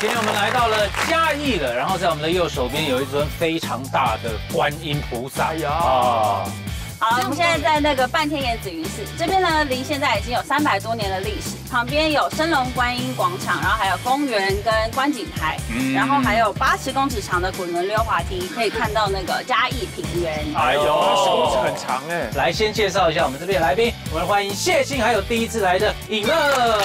今天我们来到了嘉义了，然后在我们的右手边有一尊非常大的观音菩萨。哎呀， 好，我们现在在那个半天野紫云寺这边呢，离现在已经有300多年的历史。旁边有升龙观音广场，然后还有公园跟观景台，然后还有80公尺长的滚轮溜滑梯，可以看到那个嘉义平原。 哎呦，80公尺很长哎。 来，先介绍一下我们这边的来宾，我们欢迎谢欣，还有第一次来的尹乐。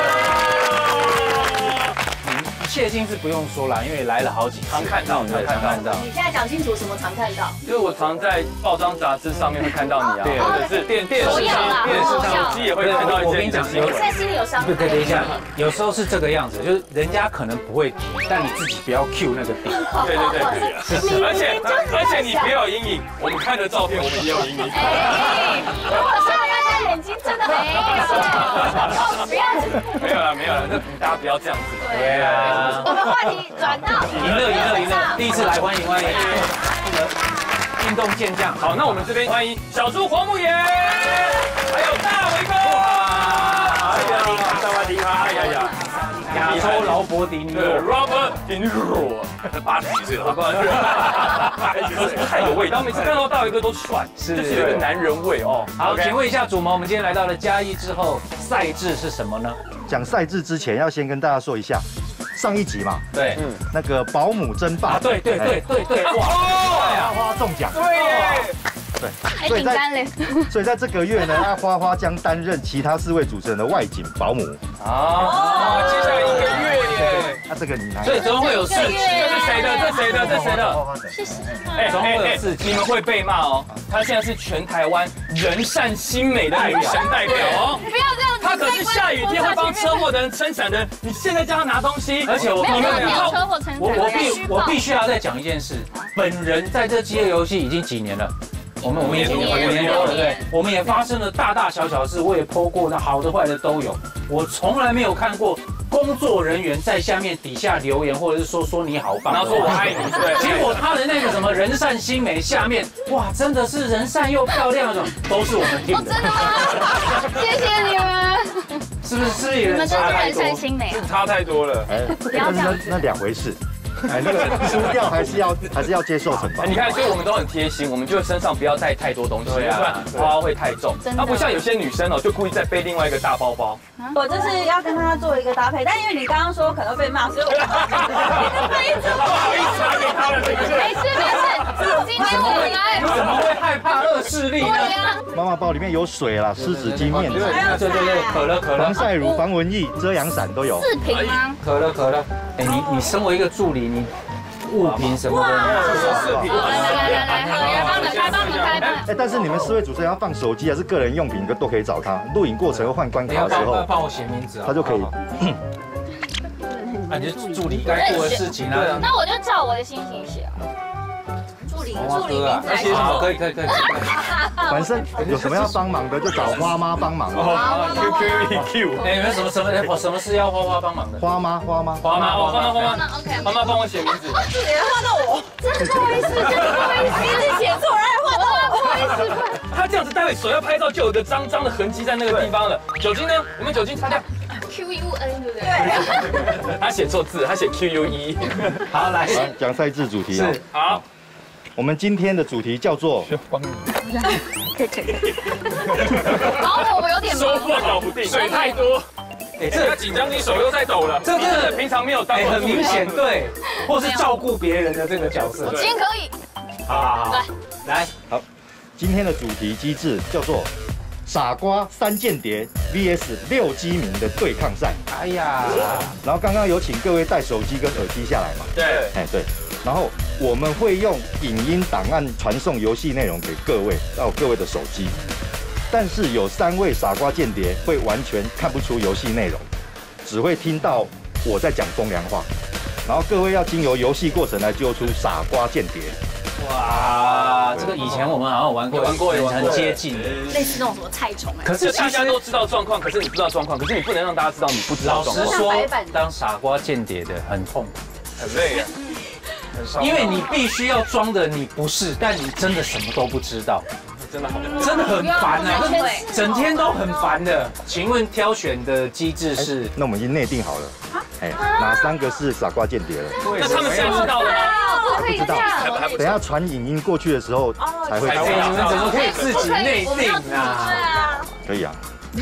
谢欣是不用说了，因为来了好几次， 常看到。 你现在讲清楚什么常看到？ 因为我常在报章杂志上面会看到你啊， 对， 或者是电视上、手机也会看到一些你的新闻。 现在心里有伤害。 对，等一下，有时候是这个样子，就是人家可能不会提，但你自己不要 cue 那个点。 对，而且你不要有阴影，我们看的照片我们也有阴影。 我说大家眼睛真的不要。 没有了，那大家不要这样子。 对啊， 我们话题转到赢了，第一次来，欢迎那个运动健将。 好，那我们这边欢迎小猪黄木野，还有大维哥。萨瓦迪卡，哎呀， 亚洲劳勃迪尼洛 ，Robert De Niro， 80几岁了，好不好？太有味道，每次看到大维哥都帅，就是有一个男人味哦。 好，请问一下主谋，我们今天来到了嘉义之后，赛制是什么呢？ 讲赛制之前，要先跟大家说一下，上一集嘛， 对， 那个保姆争霸， 对，哇， 花花中奖，对，所以在这个月呢，花花将担任其他4位主持人的外景保姆。 啊，接下来1个月耶， 那这个你拿， 所以总会有4集， 这是谁的？ 谢谢。 总会有4集， 你们会被骂哦。她现在是全台湾人善心美的女神代表哦。 不要这样子。 她可是下雨天会帮车祸的人撑伞的人，你现在叫她拿东西， 而且没有车祸撑伞。 我必须要再讲一件事，本人在这饥饿游戏已经几年了。我们已经5年多了，对，我们也发生了大大小小事，我也 po 过，那好的坏的都有。我从来没有看过工作人员在底下留言，或者是说你好棒， 然后说我爱你，对。 结果他的那个什么人善心美下面，哇，真的是人善又漂亮那种，都是我们 team 的。 真的吗？谢谢你们。 是不是你们真是人善心美啊？ 差太多了。 但是那2回事。哎，那个输掉还是要接受惩罚。 你看，所以我们都很贴心，我们就身上不要带太多东西，不然花会太重。它不像有些女生哦，就故意再背另外一个大包包。 我就是要跟她做一个搭配，但因为你刚刚说可能被骂，所以我不好意思，拿给她了，对不对？ 没事，今天我们来。 你怎么会害怕恶势力呢？ 妈妈包里面有水啦，湿纸巾、面纸， 对，可乐， 防晒乳、防蚊液、遮阳伞都有。 4瓶吗？ 可乐。哎，你身为一个助理，你物品什么的， 4瓶。 来，帮你们开。 哎，但是你们4位主持人要放手机还是个人用品，都可以找他。录影过程换关卡的时候， 帮我写名字啊， 他就可以。 那你就助理该做的事情啊。 那我就照我的心情写。助理名字来写。 可以。 反正有什么要帮忙的，就找花妈帮忙。 QQ。 哎，有什么事要花帮忙的？ 花妈。 花妈帮我写名字。 助理画到我，真的不好意思，一直写错，然后画到我，不好意思。 他这样子，待会手要拍照就有个脏的痕迹在那个地方了。酒精呢？我们酒精擦掉。 QUN 对不对？ 他写错字，他写 QUE。 好，来讲赛制主题啊。 好。 我们今天的主题叫做保姆，我有点收腹搞不定，水太多。哎，这个紧张，你手又在抖了。这真的平常没有当过， 很明显对，或是照顾别人的这个角色。 今天可以。 好，来， 好，今天的主题机制叫做傻瓜3间谍 VS 6鸡民的对抗赛。 哎呀， 然后刚刚有请各位带手机跟耳机下来嘛？ 对， 哎对。然后我们会用影音档案传送游戏内容给各位到各位的手机，但是有3位傻瓜间谍会完全看不出游戏内容，只会听到我在讲风凉话，然后各位要经由游戏过程来揪出傻瓜间谍。 哇，这个以前我们好像玩过，很接近的， 类似那种什么菜虫。 可是大家都知道状况，可是你不知道状况，可是你不能让大家知道你不知道状况。 老实说，当傻瓜间谍的很痛苦， 很累啊。 因为你必须要装的你不是，但你真的什么都不知道， 真的很烦啊，整天都很烦的。请问挑选的机制是？ 那我们已经内定好了， 哎，哪3个是傻瓜间谍了？ 那他们现在知道了吗？ 不可以这样。 等一下传影音过去的时候才会知道。 你们怎么可以自己内定啊？ 可以啊。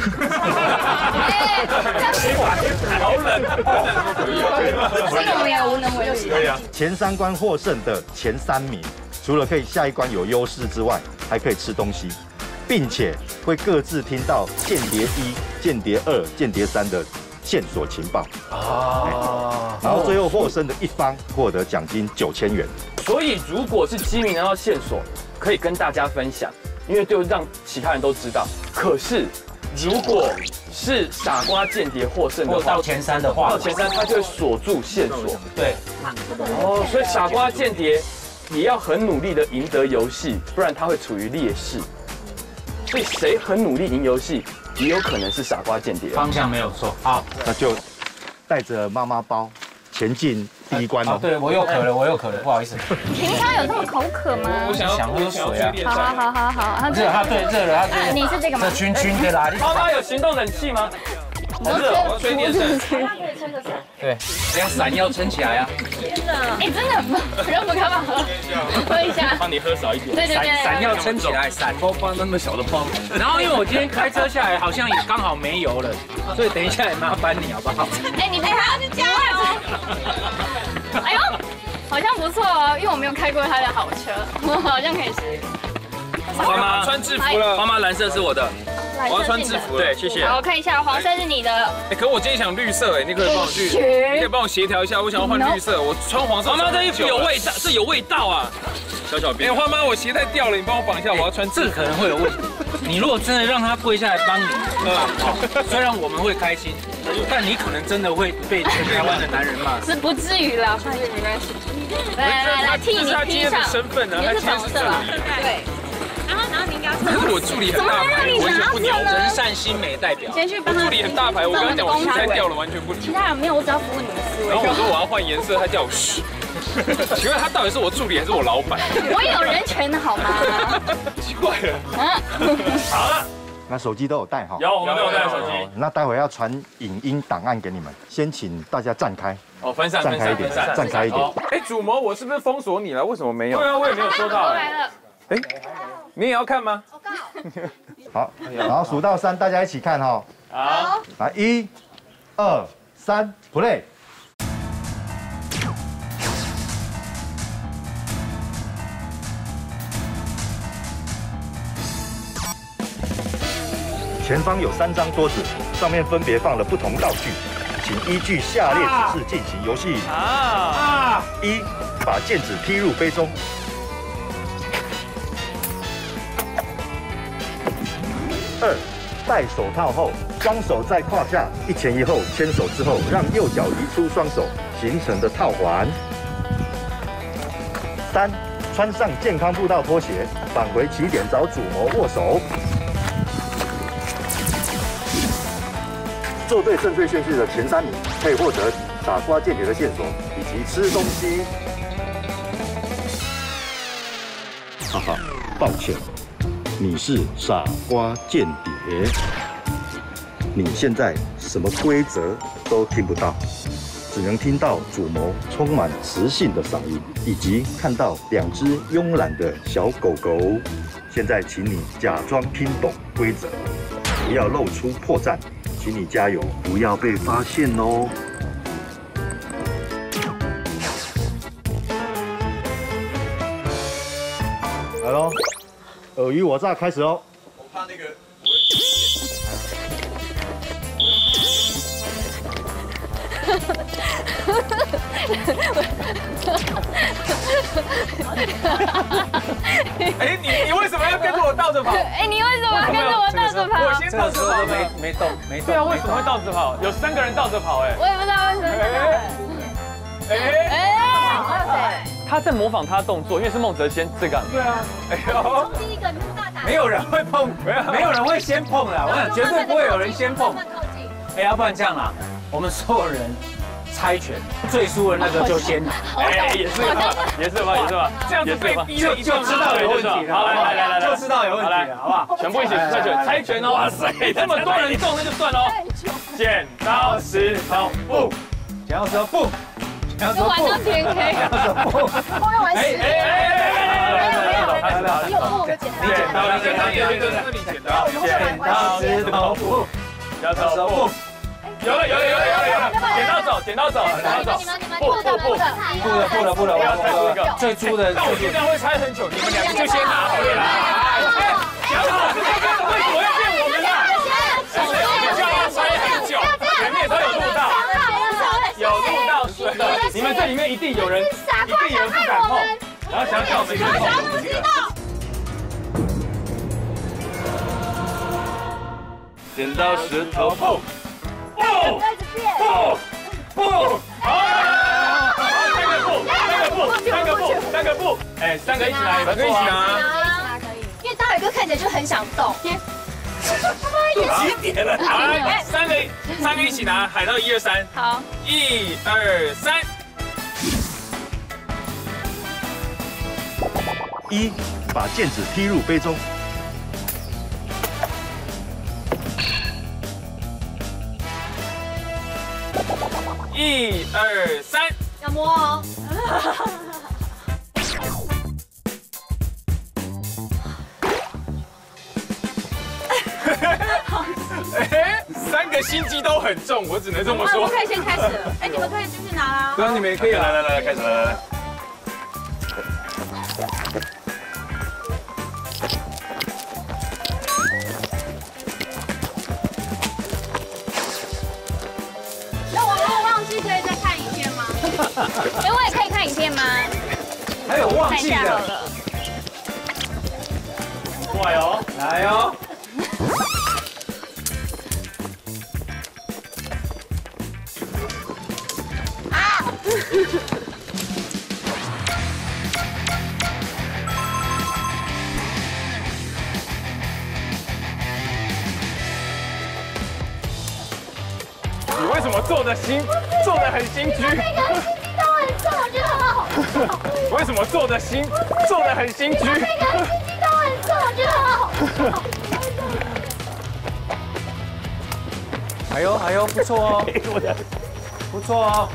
好冷， 这个我们也无能为力。 可以啊。 前3关获胜的前3名，除了可以下一关有优势之外，还可以吃东西，并且会各自听到间谍1、间谍2、间谍3的线索情报。然后最后获胜的一方获得奖金9000元。 所以如果是机敏拿到线索，可以跟大家分享，因为就让其他人都知道。可是如果是傻瓜间谍获胜的话， 到前3的话， 到前3他就会锁住线索。 对。 哦，所以傻瓜间谍也要很努力的赢得游戏，不然他会处于劣势。所以谁很努力赢游戏，也有可能是傻瓜间谍。 方向没有错。好， 那就带着妈妈包前进第1关哦。 对，我又渴了，不好意思。 平常有这么口渴吗？ 我想喝水啊。 好。 热，他热了，他你是这个吗？ 这圈的啦。 妈妈有行动冷气吗？好热，我要吹电扇。 对，等下伞要撑起来啊。 哎，真的很棒，让我干嘛喝一下？ 帮你喝少一点。 对。 伞要撑起来，伞包包那么小的包。 然后因为我今天开车下来，好像也刚好没油了，所以等一下也麻烦你好不好？ 哎，你还要去加油。哎呦，好像不错哦，因为我没有开过他的好车，我好像可以试。 妈妈穿制服了，妈妈蓝色是我的。我要穿制服，对，谢谢。 好，我看一下，黄色是你的。 哎，可我今天想绿色，哎，你可以帮我去，你可以帮我协调一下，我想要换绿色，我穿黄色。 妈妈这衣服有味道，这有味道啊！小小兵， 哎，花妈，我鞋带掉了，你帮我绑一下，我要穿这个可能会有问题。你如果真的让他跪下来帮你，虽然我们会开心，但你可能真的会被全台湾的男人骂。 是不至于啦，没关系。来替你披上。 身份呢？ 你是黄色吧？对。然后你应该。 可是我助理很大牌，完全不鸟人善心美代表。 先去帮他。 助理很大牌，我跟他讲我鞋带掉了，完全不理。 其他人没有，我只要服务你的思维。 然后我说我要换颜色，他叫我嘘。请问他到底是我助理还是我老板？ 我也有人权的好吗？ 奇怪了。 好了， 那手机都有带哈。 有，我们都有带手机。 那待会要传影音档案给你们，先请大家站开。 哦，分散， 站开一点，站开一点。 哎，主谋，我是不是封锁你了？为什么没有？ 对啊，我也没有收到。 来了。 哎，你也要看吗？ 好，然后数到3，大家一起看哈。 好， 来1、2、3 ，play。前方有3张桌子，上面分别放了不同道具，请依据下列指示进行游戏。1，把剑指踢入杯中。2，戴手套后，双手在胯下一前一后牵手之后，让右脚移出双手形成的套环。3，穿上健康步道拖鞋，返回起点找主谋握手。做对正确顺序的前3名可以获得傻瓜间谍的线索以及吃东西。哈哈，抱歉，你是傻瓜间谍。你现在什么规则都听不到，只能听到主谋充满磁性的嗓音，以及看到2只慵懒的小狗狗。现在请你假装听懂规则，不要露出破绽。请你加油，不要被发现哦。来喽，尔虞我诈开始哦。 我怕那个。哎，你为什么要跟着我倒着跑？ 哎，你为什么要跟着我倒着跑？ 我先倒着跑， 没动。 对啊，为什么会倒着跑？有3个人倒着跑，哎。 我也不知道为什么。 他在模仿他的动作，因为是孟哲先这个。对啊。哎呦。 第一个你大胆。 没有人会碰，没有人会先碰啦，我想绝对不会有人先碰。哎，要不然这样啦，我们所有人猜拳，最输的那个就先拿。 哎，也是吧，这样子被逼了就知道有问题了。好，来， 就知道有问题了，好不好？ 全部一起猜拳哦！哇塞，这么多人中那就算喽。剪刀石头布， 剪刀石头布，剪刀石头布， 玩到天黑， 剪刀石头布。 后面玩死。 来， 你有布我就剪刀。 你剪刀，你剪刀， 剪刀石头布，剪刀石头布。 有了，剪刀走，剪刀走， 不了，最猪的， 那我觉得这样会猜很久，你们两个就先拿好了啦。讲好，为什么要骗我们啦？就要猜很久，前面都有录到，是的，你们这里面一定有人不敢碰，然后想叫我们碰这个。剪刀石头布。不，好，三个布，哎，三个一起来，3个一起拿， 因为大伟哥看起来就很想动。 几点了？好，3个一起拿，海到1、2、3。 好 1、2、3。 1，把毽子踢入杯中。 1、2、3。 要摸哦。 3个心机都很重，我只能这么说。 我可以先开始了。哎，你们可以继续拿啦。 对啊，你们也可以来，开始来。 哎，我也可以看影片吗？ 还有忘记看一下好的， 了。 快哦， 来哦。 你为什么做的很心虚？ 都很重，我觉得很好。 为什么做的很心虚？ 都很重，我觉得很好。 哎呦，不错哦，不错哦。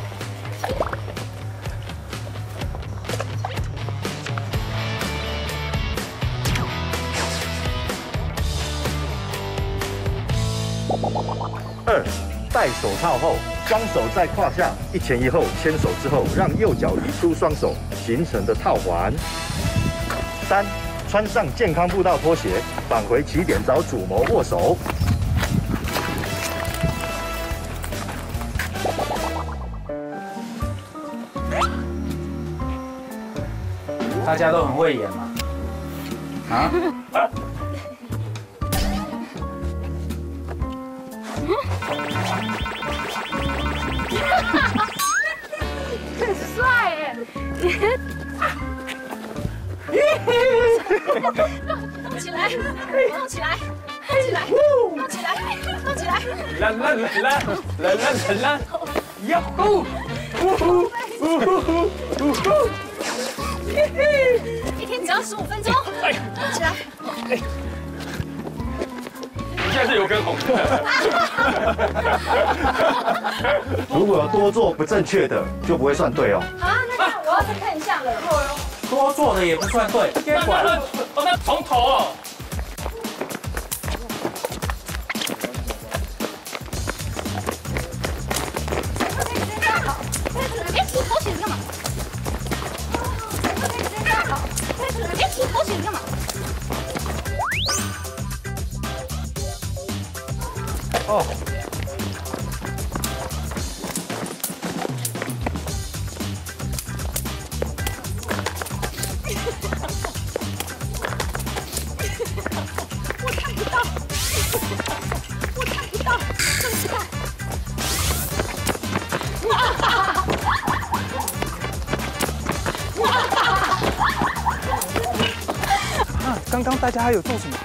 2，戴手套后，双手在胯下一前一后牵手之后，让右脚移出双手形成的套环。3，穿上健康步道拖鞋，返回起点找主谋握手。 大家都很会演嘛。啊？ 很帅耶！ 动起来，动起来，动起来，动起来，动起来！ 啦，呀呼！ 一天只要15分钟，动起来！ 现在是有根红的。 如果有多做不正确的，就不会算对哦。 啊，那我要再看一下了。 多做的也不算对，接管。 那从头哦。 哎，我拖鞋子干嘛？哎，我拖鞋子干嘛？ 哦。 刚刚大家还有做什么？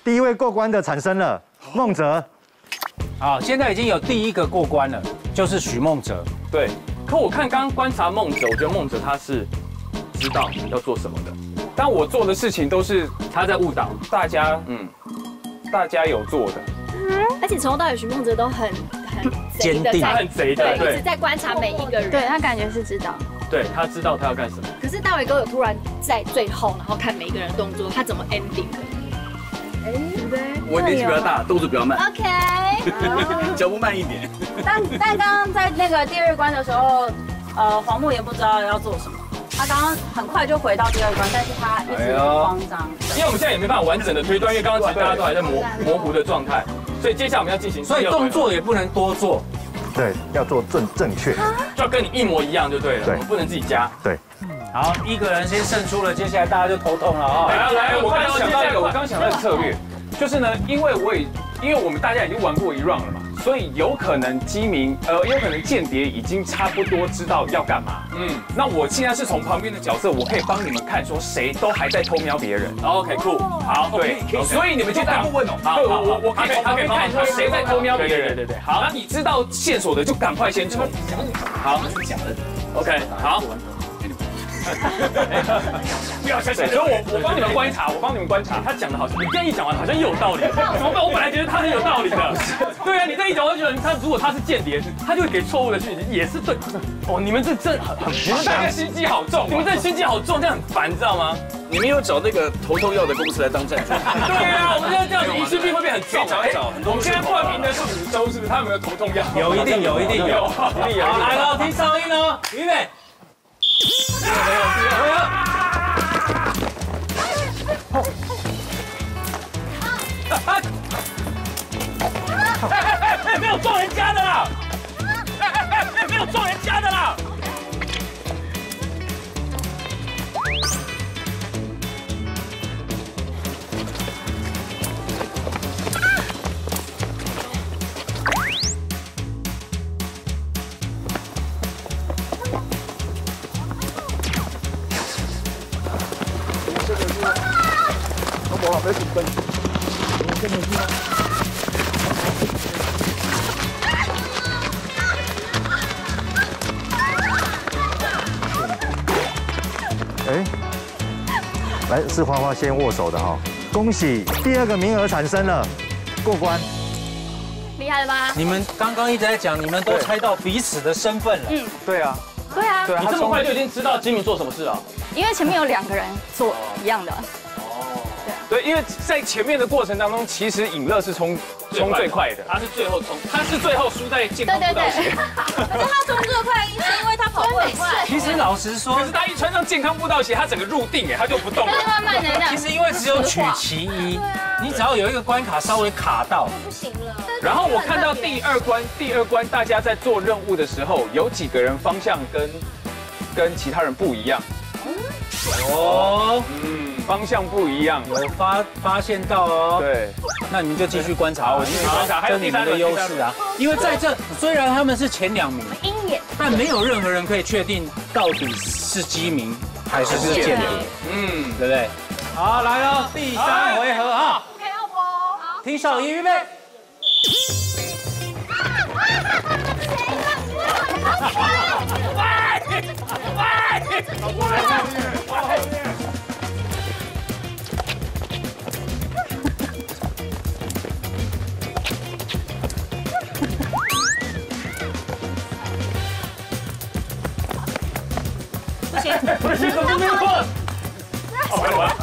第一位过关的产生了，孟哲。 好，现在已经有第一个过关了，就是许孟哲。 对，可我看刚刚观察孟哲，我觉得孟哲他是知道要做什么的，但我做的事情都是他在误导大家，大家有做的。 而且从头到尾，许孟哲都很坚定， 他很贼的， 对，一直在观察每一个人。 对他感觉是知道， 对他知道他要干什么。 可是大伟哥有突然在最后，然后看每一个人的动作，他怎么 ending 的？ 我年纪比较大，动作比较慢。 OK， 脚步慢一点。 但刚刚在那个第二关的时候，黄沐妍不知道要做什么，他刚刚很快就回到第二关，但是他一直很慌张。 因为我们现在也没办法完整的推断，因为刚刚其实大家都还在模糊的状态，所以接下来我们要进行， 所以动作也不能多做。 对，要做正确， 就要跟你一模一样就对了， 对， 不能自己加。 对。 好，一个人先胜出了，接下来大家就头痛了啊！ 来，我刚刚想到一个策略，就是呢，因为我们大家已经玩过一 round 了嘛，所以有可能基民有可能间谍已经差不多知道要干嘛。那我现在是从旁边的角色，我可以帮你们看说谁都还在偷瞄别人。OK， 酷，好，对，所以你们就赶快问哦。好，我可以从旁边看说谁在偷瞄别人。对。好，那你知道线索的就赶快先冲。好，OK， 好。不要想，所以我帮你们观察，他讲的好像你这样一讲完好像又有道理，怎么办？我本来觉得他很有道理的，对啊，你这一讲我就觉得他如果他是间谍，他就会给错误的讯息，也是对。哦，你们这你们大家心机好重，这样很烦，你知道吗？ 你们有找那个头痛药的公司来当赞助？ 对啊，我们这样子疑心病会变很重。找，我们现在冠名的是5周，是不是？他有没有头痛药？ 有，一定有。好，来了，听哨音哦，预备。 没有撞人家的啦！没有撞人家的啦！ 来，是花花先握手的哈，恭喜第2个名额产生了，过关。 厉害了吧？ 你们刚刚一直在讲，你们都猜到彼此的身份了。 对啊，你这么快就已经知道基民做什么事了？ 因为前面有2个人做一样的。 对，因为在前面的过程当中，其实尹乐是冲最快的，他是最后冲，他是最后输在健康步道鞋。 可是他冲最快，是因为他跑步很快。 其实老实说， 可是他一穿上健康步道鞋，他整个入定他就不动了。 慢慢的这样。 其实因为只有取其一，你只要有一个关卡稍微卡到， 不行了。 然后我看到第二关大家在做任务的时候，有几个人方向跟其他人不一样。方向不一样， 有发现到哦。 对， 那你们就继续观察， 我继续观察，还有你们的优势啊。因为在这虽然他们是前2名， 鹰眼， 但没有任何人可以确定到底是基民还是间谍，对不对？好，来了，第3回合啊。 OK， 好， 听哨音，预备。 不行，怎么没有过？完。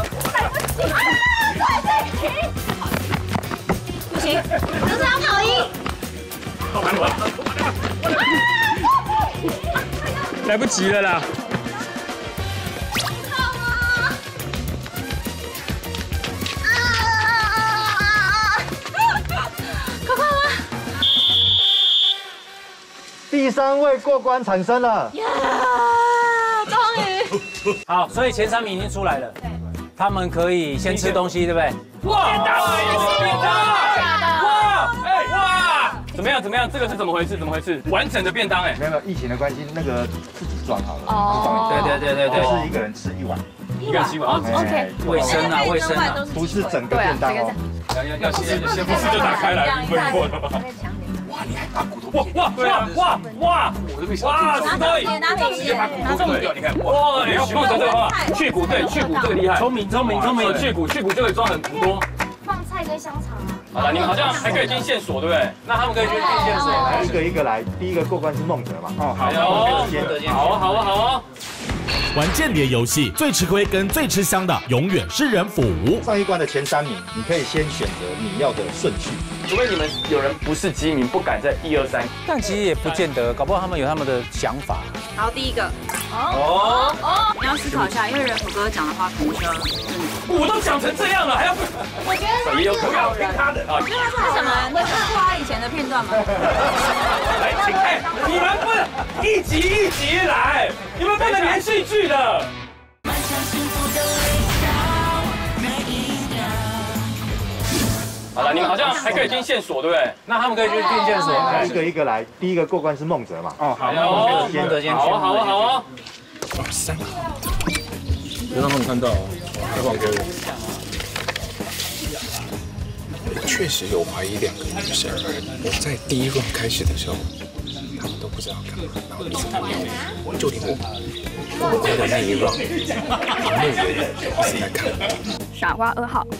不行，这是要跑赢。 完。来不及了啦！ 第3位过关产生了。 终于。 好，所以前3名已经出来了。他们可以先吃东西，对不对？ 哇！便当啊，也是便当啊！哇！哇！怎么样？这个是怎么回事？完整的便当哎！ 没有，疫情的关系，那个自己装好了。 哦。对， 是1个人吃1碗。 1个人吃1碗。 OK。卫生啊， 不是整个便当哦。 要先不是就打开来，不会过的吧？哇，你还把骨头哇！我这边哇，石头直接把骨头弄掉，你看哇，你要碰着这个话，去骨对，去骨这个厉害，聪明，去骨就可以装很多。 放菜跟香肠啊。 好了，你们好像还可以听线索，对不对？那他们可以去听线索， 一个一个来，第一个过关是孟哲嘛。哦， 好。 玩间谍游戏最吃亏跟最吃香的永远是人府。 上一关的前3名，你可以先选择你要的顺序。 除非你们有人不是机民，不敢在1、2、3， 但其实也不见得，搞不好他们有他们的想法。 好，第一个。你要思考一下，因为人虎哥讲的话可能需要。 我都讲成这样了，还要不？ 我觉得也有可能听他的啊。 因为他是什么？你看过他以前的片段吗？ 来，请看，你们不能一集一集来，你们不能连续剧的。好了，你们好像还可以听线索，对不对？那他们可以去听线索。 一个一个来，第一个过关是孟哲嘛。 哦，好，孟哲先。 好。 哇，3个，别让他们看到哦，再放给我。我确实有怀疑2个女生，我在第1轮开始的时候，他们都不知道干嘛，然后一直看我，就连我回的那一轮，旁边有人一直在看我。 傻瓜2号。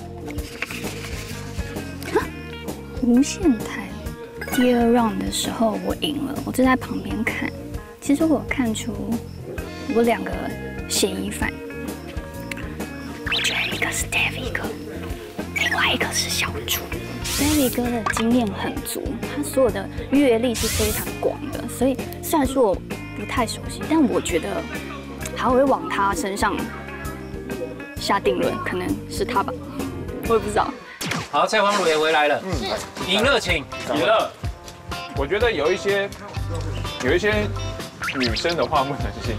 无限台第2 round 的时候我赢了，我就在旁边看。其实我有看出我2个嫌疑犯，我觉得一个是 David 哥，另外一个是小猪。David 哥的经验很足，他所有的阅历是非常广的，所以虽然说我不太熟悉，但我觉得还会往他身上下定论，可能是他吧，我也不知道。 好，蔡黄鲁也回来了。赢了，请。 赢了。我觉得有一些女生的话不能信。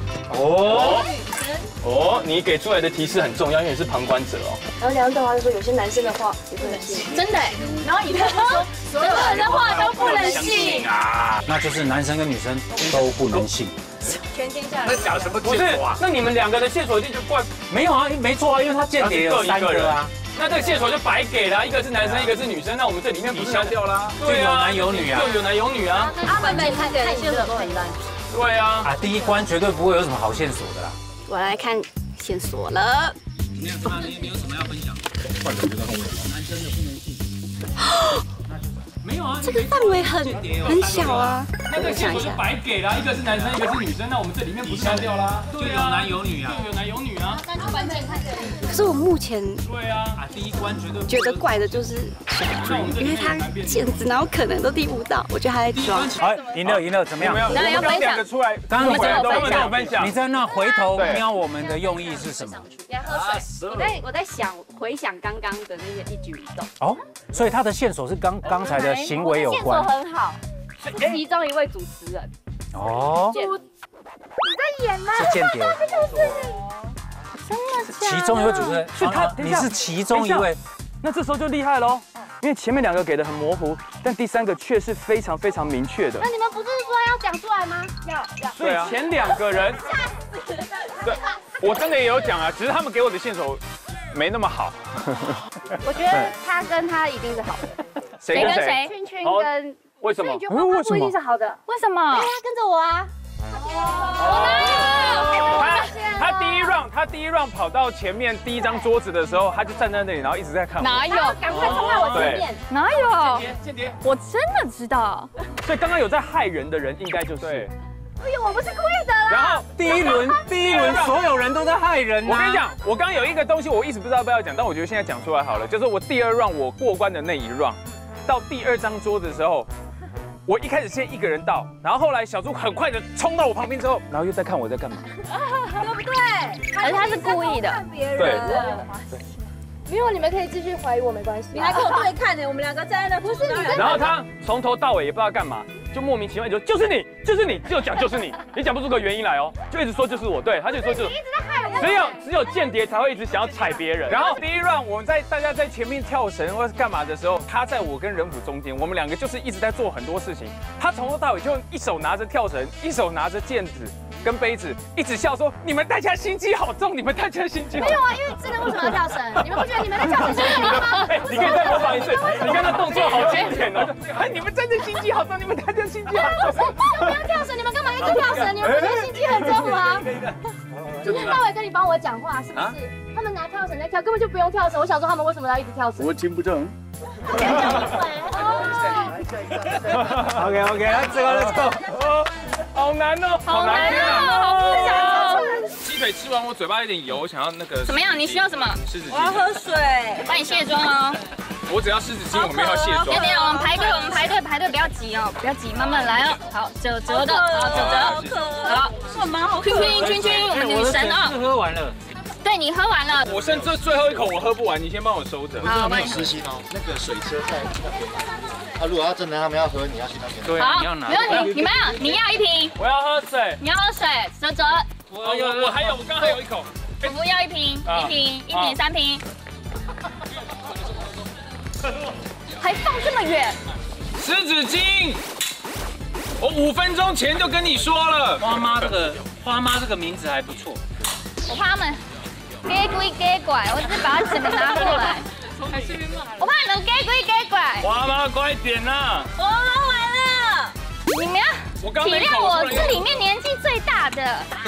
你给出来的提示很重要，因为你是旁观者哦。 然后梁德华就说有些男生的话也不能信，真的。然后你他说所有人的话都不能信啊，那就是男生跟女生都不能信。 全天下那讲什么线索啊？那你们2个的线索一定就怪没有啊，没错啊，因为他间谍有3个啊。 那这个线索就白给了，一个是男生，一个是女生，那我们这里面不是消掉啦？ 就有男有女啊， 就有男有女啊。 他们每次给的线索都很烂。 对啊。 啊，第1关绝对不会有什么好线索的啦。 我来看线索了。 你有没有什么要分享？男生的不能信。 没有啊， 这个范围很小啊。 那这个线索就白给了，一个是男生，一个是女生，那我们这里面不是消掉啦？ 就有男有女啊， 就有男有女啊。 可是我目前对啊，第1关绝对觉得怪的就是小猪，因为他毽子然后可能都递不到，我觉得他在装。 好，赢了，怎么样？ 当然要分享。 出来， 刚刚都有分享。 你在那回头瞄我们的用意是什么？ 要喝水。我在想回想刚刚的那些一举一动。 哦，所以他的线索是刚才的行为有关。 线索很好，是其中一位主持人。 哦。 你在演吗？ 是间谍。 真的假的？ 其中一位主持人是他， 你是其中一位。 那这时候就厉害喽，因为前面2个给的很模糊，但第3个却是非常非常明确的。 那你们不是说要讲出来吗？要。 所以前2个人，对，我真的也有讲啊，只是他们给我的线索没那么好。 我觉得他跟他一定是好的。 谁跟谁？ 圈圈跟。 为什么？ 为什么？一定是好的。为什么？因为他跟着我啊。 他第一 round 跑到前面第1张桌子的时候，他就站在那里，然后一直在看我。 哪有？赶快冲到我前面！哪有？间谍，我真的知道。 所以刚刚有在害人的人，应该就是。 哎呦，我不是故意的啦。 然后第一轮所有人都在害人。 我跟你讲，我刚刚有一个东西，我一直不知道要不要讲，但我觉得现在讲出来好了，就是我第2 round 我过关的那1 round，到第2张桌子的时候。我一开始先1个人到，然后后来小猪很快的冲到我旁边之后，然后又在看我在干嘛， 对不对？而且他是故意的， 对。 没有，你们可以继续怀疑我，没关系。 你还跟我对看呢，我们2个站在那，不是你。 然后他从头到尾也不知道干嘛，就莫名其妙就就是你，就讲就是你，你讲不出个原因来哦，就一直说就是我，对，他就说就是。 一直在害我。 只有间谍才会一直想要踩别人。然后第1 round 我们大家在前面跳绳或是干嘛的时候，他在我跟人虎中间，我们2个就是一直在做很多事情。他从头到尾就一手拿着跳绳，一手拿着毽子， 跟杯子，一直笑说你们大家心机好重，你们大家心机好重。 没有啊，因为真的为什么要跳绳？你们不觉得你们在跳绳心机吗？ 你可以再模仿一次，你看那动作好经典哦！哎，你们真的心机好重，你们大家心机好重。 不要跳绳，你们干嘛一直跳绳？你们不觉得心机很重吗？今天大伟跟你帮我讲话是不是？他们拿跳绳在跳，根本就不用跳绳。我想说他们为什么要一直跳绳？ 我听不懂。 OK， Let's go。好难哦， 好难哦，好不想。 鸡腿吃完，我嘴巴有点油，想要那个。 怎么样？你需要什么？ 湿纸巾。 我要喝水。帮你卸妆哦。 我只要湿纸巾，我没有卸妆。 等等，我们排队，不要急哦，不要急，慢慢来哦。好，折的，好折。好，什么？好圈，我们女神啊。 喝完了。 对你喝完了。 我剩这最后一口我喝不完，你先帮我收着。 好，没有私心哦，那个水车在那边。啊，如果要真的他们要喝，你要去那边。 对啊，你要拿。 没问题，你要1瓶。 我要喝水。 你要喝水，折。 我还有，我刚还有一口。 我不要1瓶，1瓶，3瓶。还放这么远？ 湿纸巾，我5分钟前就跟你说了。 花妈这个名字还不错。 我怕他们给鬼给拐，我只是把它整个拿过来。我怕你们给鬼给拐。 花妈快点呐！ 我喝完了。你们要体谅我是里面年纪最大的。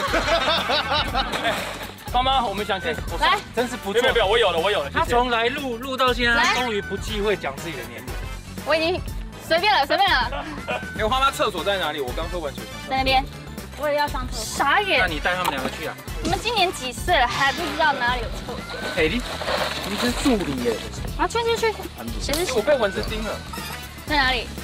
花妈，我们想先来， 真是不错。 不要，我有了。 他从来录到现在，他终于不忌讳讲自己的年龄。 我已经随便了。 哎，花妈厕所在哪里？我刚喝完水。 在那边。我也要上厕所。傻眼。 那你带他们2个去啊？ 你们今年几岁了，还不知道哪里有厕所？ 哎，你是助理耶。 啊，去。 我被蚊子叮了。 在哪里？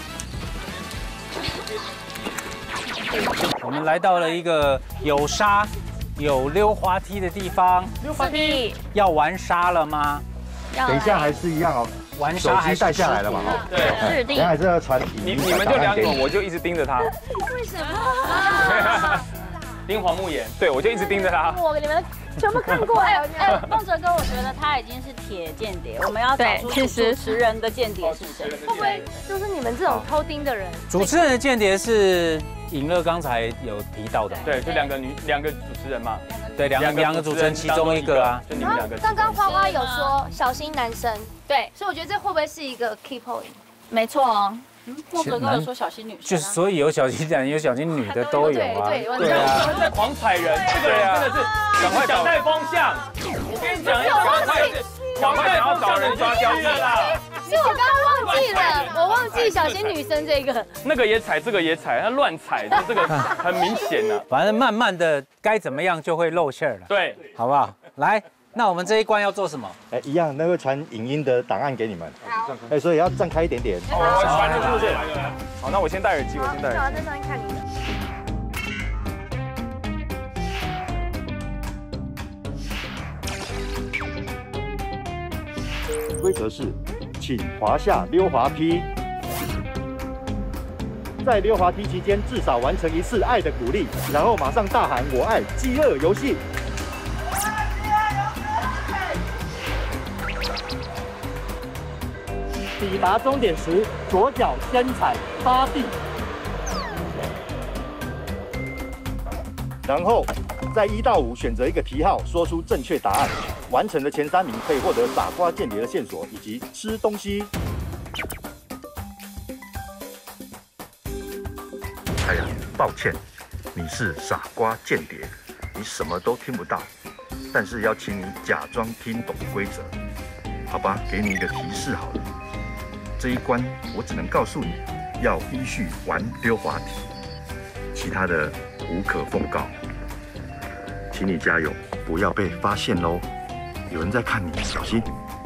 我们来到了一个有沙、有溜滑梯的地方。 溜滑梯。 要玩沙了吗？ 等一下还是一样哦。 玩沙还是带下来了嘛？ 对， 是的。 还是要传你们就2口，我就一直盯着他。 为什么？ 盯黄木眼，对我就一直盯着他。 你们全部看过哎。 孟哲哥，我觉得他已经是铁间谍，我们要找出主持人的间谍是谁？ 会不会就是你们这种偷盯的人？ 主持人的间谍是尹乐刚才有提到的， 对，就2个主持人嘛。 对，两个主持人其中一个啊。 就你们2个。 刚刚花花有说小心男生， 对， 所以我觉得这会不会是一个 key point？ 没错哦。孟哲哥有说小心女生， 就所以有小心男有小心女的都有啊。 对啊，他们在狂踩人，这个人真的是赶快想带风向。我跟你讲，赶快想要找人抓交替啦。 是我刚刚忘记了，我忘记小心女生这个。 那个也踩，这个也踩，他乱踩，这个很明显的。 反正慢慢的该怎么样就会露馅了。 对， 好不好？来。那我们这一关要做什么？ 哎，一样，那会传影音的档案给你们。好。哎，所以要站开一点点。 我传的是不是？好，那我先戴耳机， 好，在上面看你的。规则是，请滑下溜滑梯，在溜滑梯期间至少完成1次爱的鼓励，然后马上大喊“我爱饥饿游戏”。抵达终点时，左脚先踩沙地，然后在1到5选择一个题号，说出正确答案。完成的前3名可以获得傻瓜间谍的线索以及吃东西。哎呀，抱歉，你是傻瓜间谍，你什么都听不到，但是要请你假装听懂规则，好吧？给你一个提示好了。这一关我只能告诉你，要依序玩溜滑梯，其他的无可奉告。请你加油，不要被发现喽！有人在看你，小心。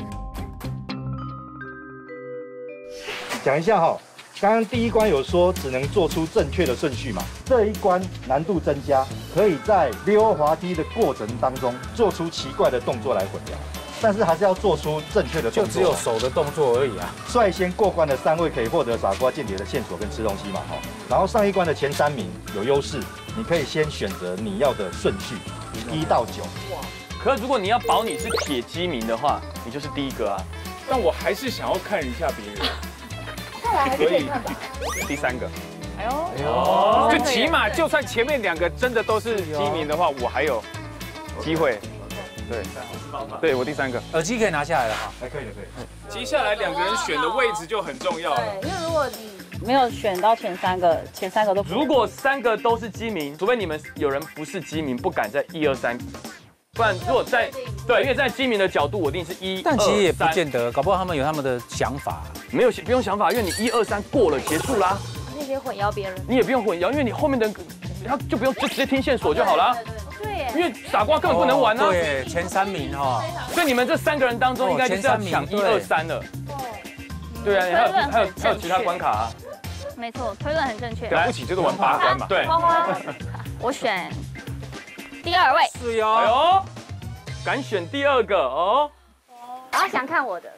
讲一下哈，刚刚第一关有说只能做出正确的顺序嘛，这一关难度增加，可以在溜滑梯的过程当中做出奇怪的动作来混淆。但是还是要做出正确的动作， 就只有手的动作而已啊。 率先过关的3位可以获得傻瓜间谍的线索跟吃东西嘛，哈。然后上一关的前3名有优势，你可以先选择你要的顺序，1到9。哇！ 可是如果你要保你是铁鸡民的话，你就是第1个啊。 但我还是想要看一下别人。 再来还是可以看吧。 第3个。 哎呦， 哦，就起码就算前面2个真的都是机民的话，我还有机会。对，我第3个耳机可以拿下来了哈。 可以的，可以。 接下来2个人选的位置就很重要了。 对，因为如果你没有选到前3个都不， 如果3个都是机民，除非你们有人不是机民，不敢在1、2、3。不然，如果在对，因为在机民的角度，我一定是1、2、3。 但其实也不见得，搞不好他们有他们的想法。 没有，不用想法，因为你1、2、3过了，结束啦。 你可以混淆别人。 你也不用混淆，因为你后面的人他就不用就直接听线索就好了。 对耶。 因为傻瓜根本不能玩啊。 对，前3名哈。 所以你们这3个人当中，应该就是要抢1、2、3了。对啊，还有其他关卡啊。 没错，推论很正确。 了不起就是玩8关嘛。对。 花花，我选第2位。 是哟。 哎呦，敢选第2个哦。 我要想看我的。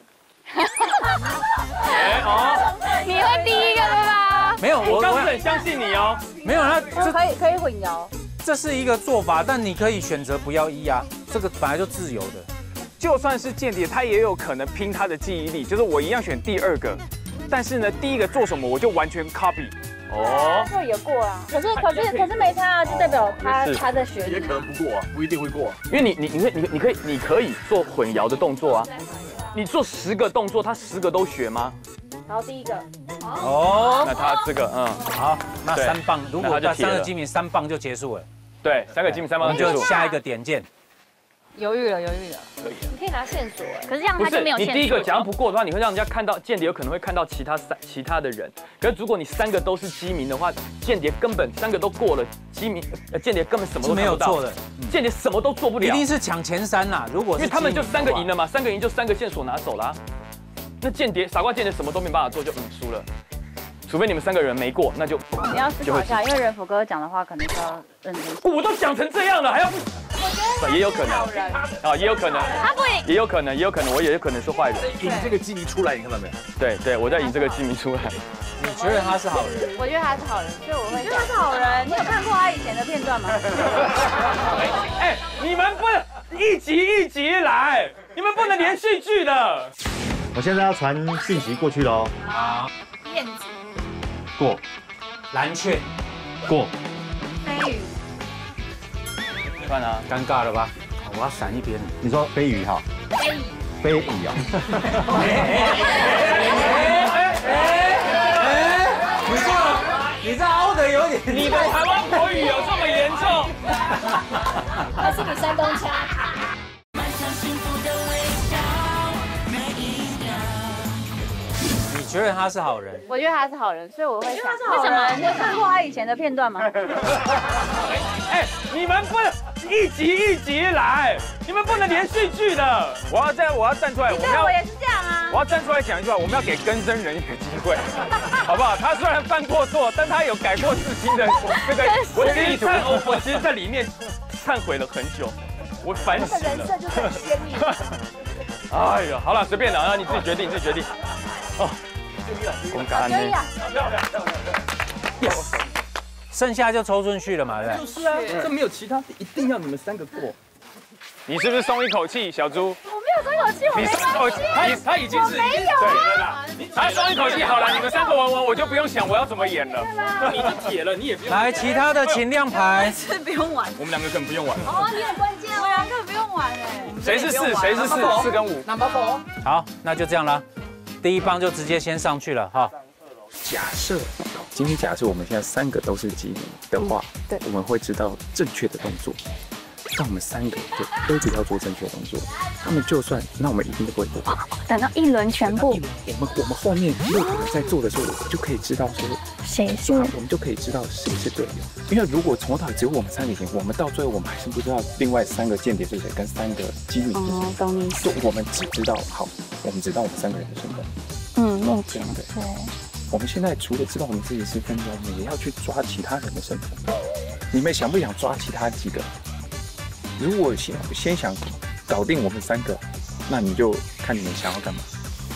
哎哦， 你会第1个的吧？ 没有， 我刚是很相信你哦。 没有，那这可以混淆。 这是一个做法，但你可以选择不要1啊，这个本来就自由的。 就算是间谍，他也有可能拼他的记忆力，就是我一样选第2个，但是呢，第1个做什么我就完全 copy。 哦，就也过啊。可是没差啊，就代表他在学。 也可能不过啊，不一定会过。 因为你可以做混淆的动作啊。你做10个动作，他10个都学吗？ 然后第1个。 哦。 那他这个好，那3棒，如果他3个机民3棒就结束了。 对，3个机民3棒就下一个点键。 犹豫了。 可以。 你可以拿线索， 可是这样他就没有线索。 你第1个假如不过的话，你会让人家看到间谍有可能会看到其他的人。可是如果你3个都是机民的话，间谍根本3个都过了，间谍根本什么都没有做的， 间谍什么都做不了。 一定是抢前3啦。如果因为他们就3个赢了嘛，3个赢就3个线索拿走啦。那傻瓜间谍什么都没办法做，就输了。除非你们3个人没过，那就你要思考一下，因为仁甫哥讲的话可能是要认真。 我都讲成这样了，还要不？也有可能啊，也有可能， 他不赢， 也有可能，我也有可能是坏人。 引这个机迷出来，你看到没有？ 对，我在引这个机迷出来。 你觉得他是好人？ 我觉得他是好人，所以我会。 你觉得他是好人？你有看过他以前的片段吗？ 哎，你们不能一集来，你们不能连续剧的。 我现在要传信息过去了哦。 好。 燕子。 过。 蓝雀。 过。 飞鱼。 看啊， 尴尬了吧？我要闪一边。 你说飞鱼哈？飞鱼啊。 你这凹的有点。 你的台湾国语有这么严重？ 那是你山东腔。 你觉得他是好人？ 我觉得他是好人，所以我会想。 为什么？你有看过他以前的片段吗？ 哎，你们不能一集来，你们不能连续剧的。我要站出来， 你对我也是这样啊。 我要站出来讲一句话，我们要给更生人一个机会，好不好？他虽然犯过错，但他有改过自新的这个。我其实在里面忏悔了很久，我反省了。 人设就是很鲜明。 哎呀，好了，随便了，你自己决定，哦，公干呢？ 剩下就抽顺序了嘛，对不对？ 就是啊，这没有其他，一定要你们3个过。你是不是松一口气，小猪？ 我没有松一口气，我没松一口气。 他已经是没有啊。他松一口气，好了，你们3个玩完，我就不用想我要怎么演了。你就铁了，你也不用。 来，其他的请亮牌。 是不用玩。 我们2个根本不用玩。 哦，你很关键哦。 我2个不用玩哎。 谁是4？谁是4？4跟5。 Number 4。 好，那就这样啦。第1棒就直接先上去了哈。 假设今天我们现在3个都是机迷的话，对，我们会知道正确的动作。但我们3个就都不要做正确的动作，他们就算那我们一定都不会过。 等到1轮全部， 我们后面6个人在做的时候，我们就可以知道说谁是， 我们就可以知道谁是队友。因为如果从头到尾只有我们3个赢，我们到最后我们还是不知道另外3个间谍是谁跟3个机迷是谁。 哦，懂你意思。 我们只知道我们知道我们3个人的身份。 目前对。 我们现在除了知道我们自己是分之外，我们也要去抓其他人的身份。你们想不想抓其他几个？如果先想搞定我们3个，那你就看你们想要干嘛。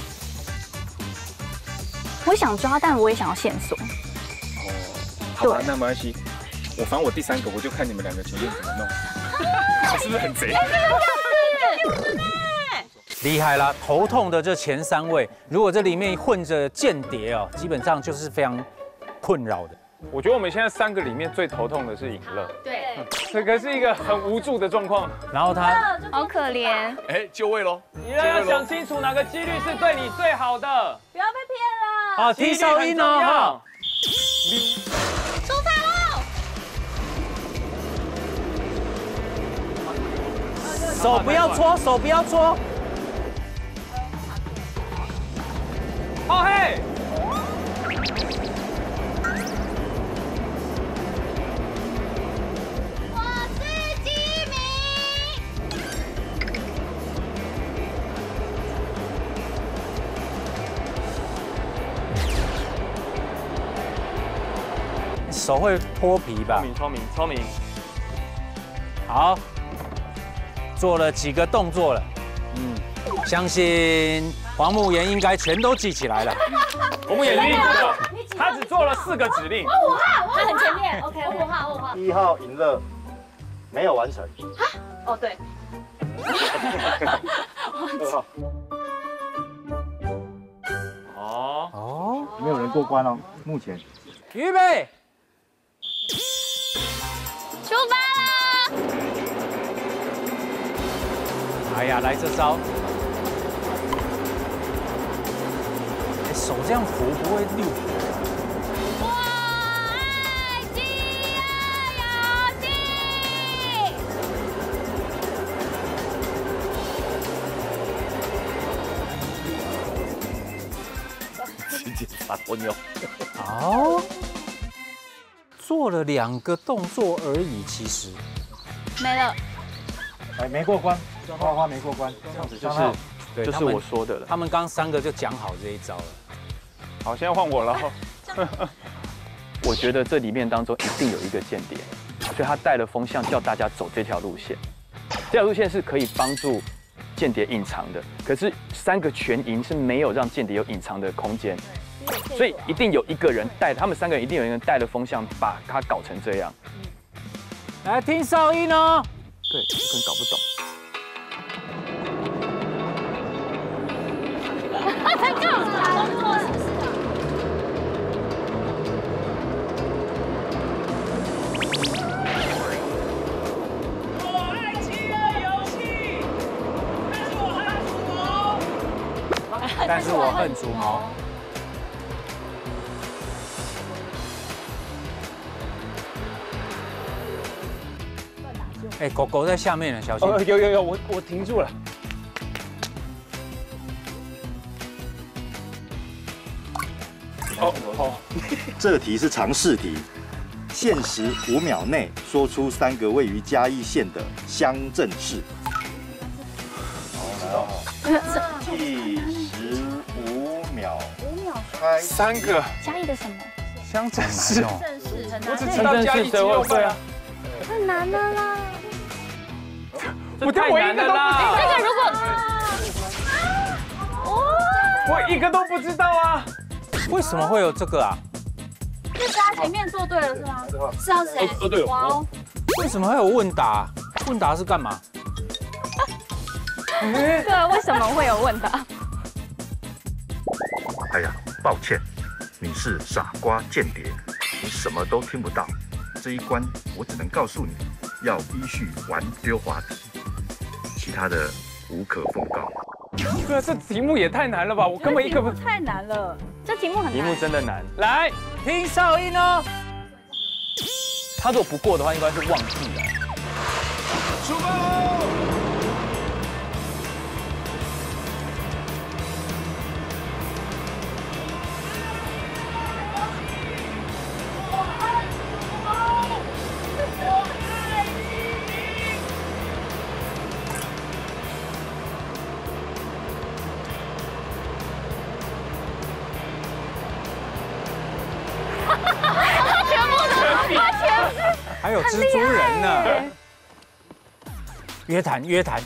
我想抓，但我也想要线索。 哦，好吧，那没关系。反正我第3个，我就看你们2个前面怎么弄。是不是很贼？ 厉害啦！头痛的这前3位，如果这里面混着间谍哦，基本上就是非常困扰的。 我觉得我们现在3个里面最头痛的是尹乐， 对， 这个是一个很无助的状况。 然后他好可怜。 哎，就位喽！ 尹乐要想清楚哪个几率是对你最好的。 不要被骗了。 好，听哨音哦。 出发喽！ 手不要搓，手不要搓。 好嘿。 手会脱皮吧？ 聪明。 好，做了几个动作了，相信黄沐妍应该全都记起来了。 黄沐妍记了，他只做了4个指令。 5号，他很前面。OK， 5号。 1号尹乐没有完成。 哦，对。 2号。 哦， 没有人过关哦，目前。 预备。 出发啦！ 哎呀，来这招！哎，手这样扶不会溜。 我爱饥饿游戏。 直接撒泼牛。 好。 做了2个动作而已，其实没了。 哎，没过关，花花没过关，这样子就是对， 就是我说的了。 他们刚3个就讲好这一招了。 好，现在换我了。我觉得这里面当中一定有一个间谍，所以他带了风向，叫大家走这条路线。这条路线是可以帮助间谍隐藏的，可是3个全赢是没有让间谍有隐藏的空间。 所以一定有一个人带，他们3个人一定有一个人带了风向，把他搞成这样。 来听哨音哦。 对，我可能搞不懂。 成功！动作是我爱饥饿游戏，但是我恨除毛。 哎，狗狗在下面呢，小心！ 哦，有，我停住了。 哦，这题是常识题，限时5秒内说出3个位于嘉义县的乡镇市。计15秒，开。 3个。 嘉义的什么？ 乡镇市。 我只知道嘉义鸡肉饭啊。 太难了啦！ 我太难了啦！ 这个如果， 我一个都不知道啊！ 为什么会有这个啊？ 是他前面做对了是吗？是要谁？ 对哇哦！ 为什么会有问答？问答是干嘛？ 对，为什么会有问答？ 哎呀，抱歉，你是傻瓜间谍，你什么都听不到。 这一关我只能告诉你，要依序玩溜滑梯，其他的无可奉告。 对啊，这题目也太难了吧！我根本一个不。 太难了， 这题目很难。 题目真的难。来， 听哨音哦。 他如果不过的话，应该是忘记了。 出发喽！ 还有蜘蛛人呢。约谈，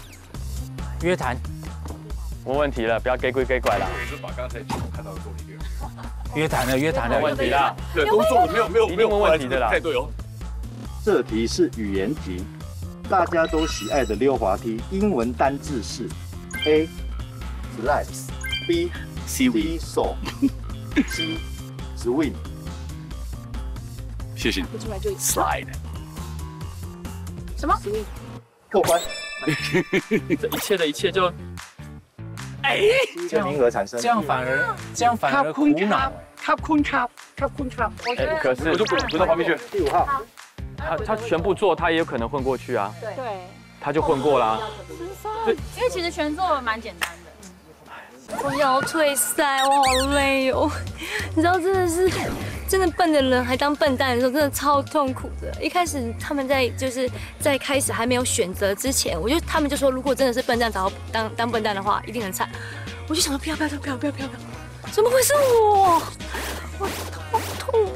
没问题了，不要给鬼给拐了。 我是把刚才节目看到的做了一遍。 约谈了， 没问题啦。 对，都做了，没有一定没问题的啦。 太对哦。 这题是语言题，大家都喜爱的溜滑梯，英文单字是 A slides B seesaw C swing 谢谢。 出来就 slide。 什么？ 过关。 这一切的一切就， 哎，这样名额产生， 这样反而苦恼。 他困卡。 哎，可是我就不到旁边去。 第5号， 他全部做，他也有可能混过去啊。 对， 他就混过啦。 因为其实全做蛮简单的。 我要退赛，我好累哦。你知道，真的笨的人还当笨蛋的时候，真的超痛苦的。一开始他们在开始还没有选择之前，他们就说，如果真的是笨蛋找当笨蛋的话，一定很惨。我就想说，不要，怎么会是我？我好痛，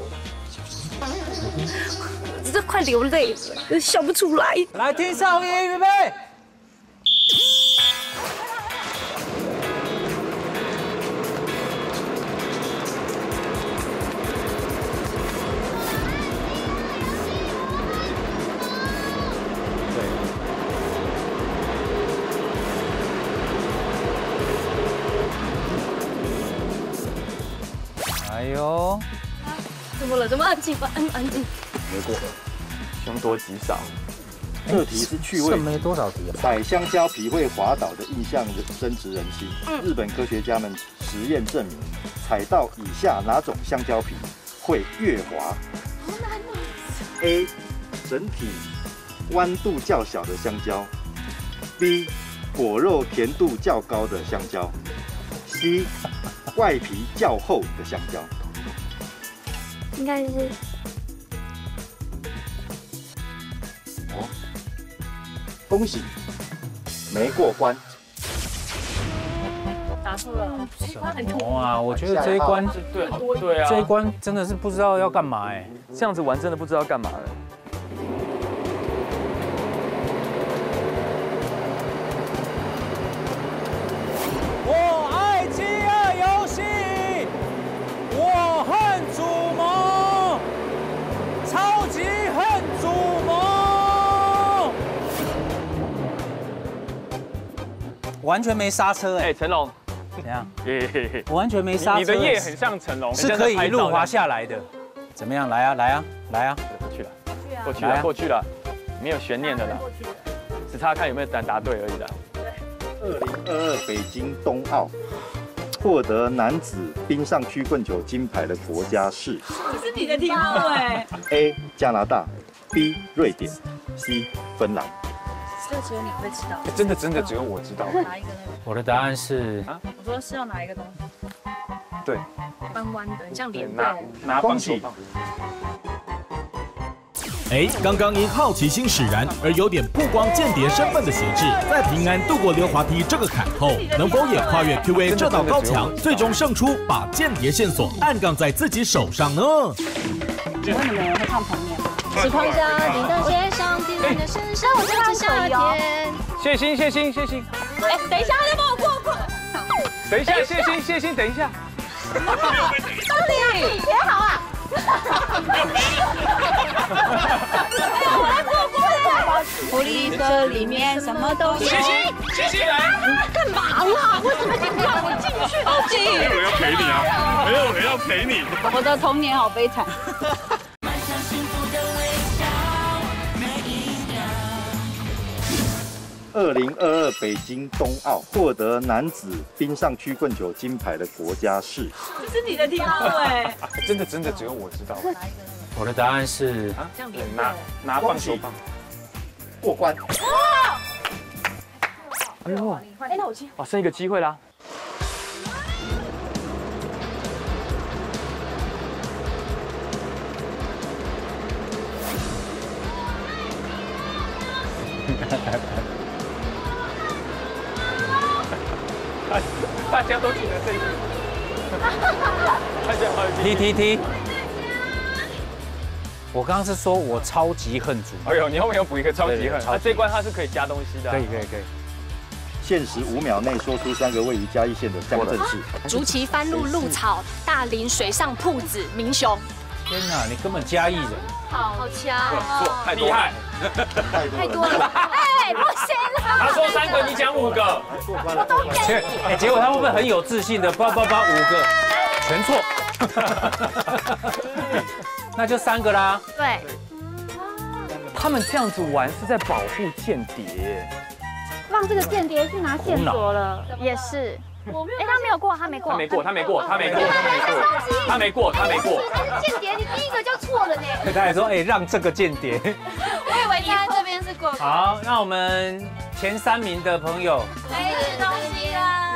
我真的快流泪了，笑不出来。 来听哨音，预备。哎呦， 怎么了？怎么安静？安静。 没过。 凶多吉少。 这题是趣味， 没多少题啊。 摆香蕉皮会滑倒的印象深植人心。日本科学家们实验证明，踩到以下哪种香蕉皮会越滑？ 好难哦。 A. 整体弯度较小的香蕉 ；B. 果肉甜度较高的香蕉 ；C. 外皮较厚的香蕉。 应该是。 恭喜，没过关。 答错了， 什么啊？我觉得这一关对啊， 这一关真的是不知道要干嘛哎。 这样子玩真的不知道干嘛了。 我爱饥饿游戏，我恨主谋，超级恨主谋，完全没刹车哎。 哎，成龙， 怎样？ 耶， 完全没刹车。 你的夜很像成龙， 是可以一路滑下来的。怎么样？来啊！ 过去了，没有悬念的啦，只差看有没有答对而已啦。 2022北京冬奥获得男子冰上曲棍球金牌的国家是？ 这是你的题目哎。 A. 加拿大 B. 瑞典 C. 芬兰。 这只有你会知道。 真的只有我知道。 拿一个那个。 我的答案是我说是要拿一个东西。 对。 弯弯的，像脸拿棒球棒。 哎，刚刚因好奇心使然而有点曝光间谍身份的协志，在平安度过溜滑梯这个坎后，能否也跨越 QA 这道高墙，最终胜出，把间谍线索暗杠在自己手上呢？ 请问你们会唱童年吗？ 时光下，叮当街上，叮当的身上，我在夏天。 谢欣。 哎，等一下，要帮我过。 等一下，谢欣，等一下。 张琳，别好啊！我来过。福利社里面什么都有。 谢欣来。 干嘛啦？为什么你不让我进去？ 没有人要陪你啊！没有人要陪你。 我的童年好悲惨。 2022北京冬奥获得男子冰上曲棍球金牌的国家是？ 这是你的题目哎。 真的只有我知道。 我的答案是拿棒球棒。 过关。 哎呦， 那我去。 哇，剩一个机会啦。大家都记得这一句。大家好。 T。我刚刚是说我超级恨主。 哎呦，你后面有补一个超级恨。那这一关它是可以加东西的。 可以。 限时5秒内说出3个位于嘉义县的乡镇市。 竹崎番路鹿草、大林水上铺子、民雄。 天哪，你根本嘉义人。 好强哦！ 太厉害， 太多了。哎，不行了。 他说3个，你讲5个。 我都给你。 结果他会不会很有自信的？8 5个全错。 那就3个啦。 对， 他们这样子玩是在保护间谍， 让这个间谍去拿线索了， 也是。 哎，他没有过，他没过， 他没过，他没过，他没过，他没过，他没过。 他是间谍，你第一个就错了呢。 他还说，哎，让这个间谍。 我以为他这边是过。 好，那我们前3名的朋友， 可以吃东西啦！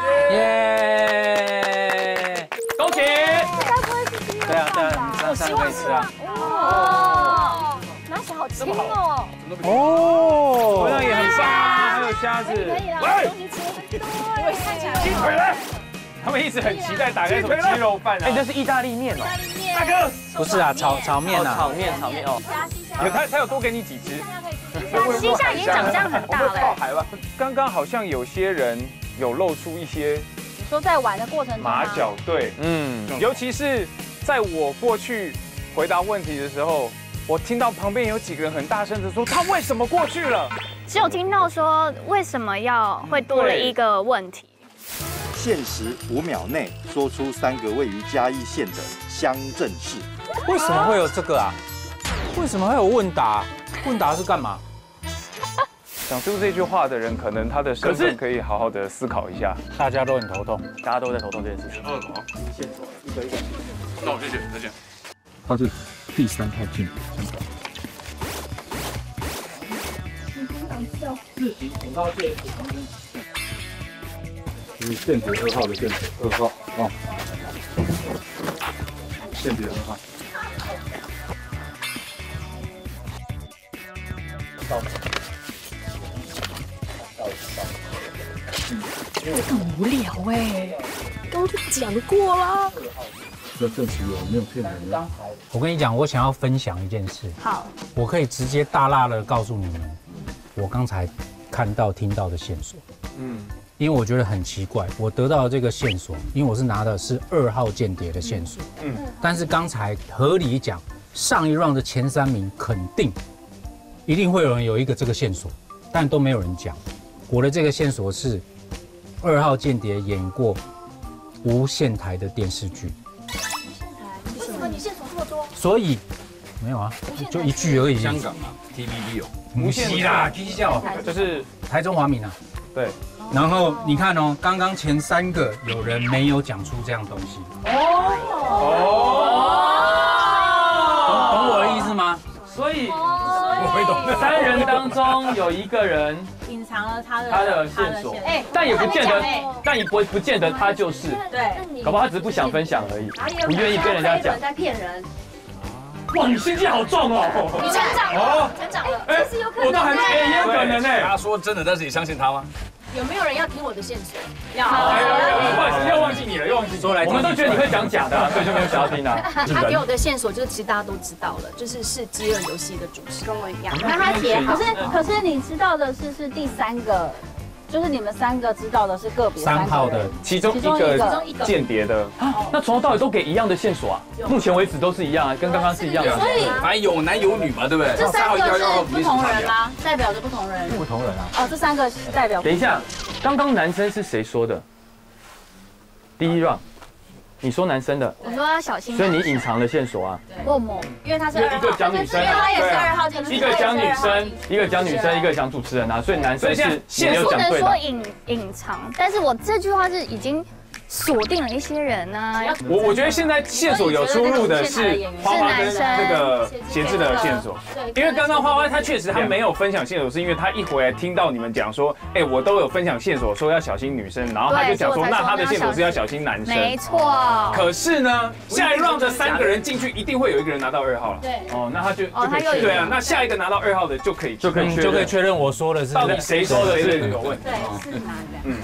耶！ 恭喜！ 对啊，这3个可以吃啊。 哦，拿起来好轻哦。 哦， 好像也很棒啊，还有虾子。 可以啦，东西吃很多哎，看起来。 鸡腿嘞！他们一直很期待打开什么鸡肉饭啊？哎，这是意大利面哦。大哥， 不是啊，炒面啊， 炒面哦。他有多给你几只？ 西夏已经长这样很大了。 刚刚好像有些人有露出一些， 你说在玩的过程中马脚，对，尤其是在我过去回答问题的时候，我听到旁边有几个人很大声的说他为什么过去了， 只有听到说为什么会多了一个问题。 限时5秒内说出3个位于嘉义县的乡镇市。 为什么会有这个啊？为什么会有问答？问答是干嘛？ 讲出这句话的人，可能他的身份可以好好的思考一下。 大家都很头痛， 大家都在头痛这件事情。 线索一个一个。 那我谢谢，再见。 他是第3号进自行红道线，就是间谍2号的间谍2号啊，间谍2号。 很无聊哎，刚就讲过了。 这证实我没有骗人。 我跟你讲，我想要分享一件事。 好， 我可以直接大辣的告诉你们，我刚才看到听到的线索。因为我觉得很奇怪，我得到的这个线索，因为我是拿的是2号间谍的线索。但是刚才合理讲，上一 round 的前3名肯定一定会有人有一个这个线索，但都没有人讲。我的这个线索是2号间谍演过无线台的电视剧。 为什么你线索这么多？ 所以没有啊，就一句而已。 香港啊 ，TVB 有无线啦，踢笑就是台中华民啊。对。然后你看哦，刚刚前3个有人没有讲出这样东西。懂我的意思吗？ 所以我会懂。3人当中有1个人隐藏了他的线索，但也不见得，但也不见得他就是。 对， 搞不好他只是不想分享而已，不愿意跟人家讲。 在骗人。 哇，你心机好重哦！ 你成长了，成长了，这是有可能。 我都还没，也有可能呢。 他说真的，但是你相信他吗？ 有没有人要听我的线索？ 不好意思，又忘记你了，又忘记。说来，我们都觉得你会讲假的，所以就没有想要听啊。 他给我的线索就是，其实大家都知道了，就是饥饿游戏的主持，跟我一样。 那他解，可是你知道的是第3个，就是你们3个知道的是个别 3号的其中一个间谍的。那从头到尾都给一样的线索啊？目前为止都是一样啊，跟刚刚是一样的。 所以反正有男有女嘛，对不对？ 这3个是不同人吗？代表着不同人。 不同人啊。 哦，这3个是代表。 等一下，刚刚男生是谁说的？第1 round， 你说男生的。 我说要小心。 所以你隐藏了线索啊？ 默默， 因为他是一个讲女生， 因为他也是2号， 一个讲女生，一个讲女生，一个讲主持人啊，所以男生是线索不能说隐藏，但是我这句话是已经锁定了一些人呢。 我觉得现在线索有出入的是花花跟那个节制的线索，因为刚刚花花他确实他没有分享线索，是因为他一回来听到你们讲说，哎，我都有分享线索，说要小心女生，然后他就讲说，那他的线索是要小心男生。 没错。 可是呢，下一 round 的3个人进去，一定会有1个人拿到2号了。对。哦，那他就可以对啊，那下一个拿到2号的就可以确认我说的是到底谁说的是有问题。 对，是哪个？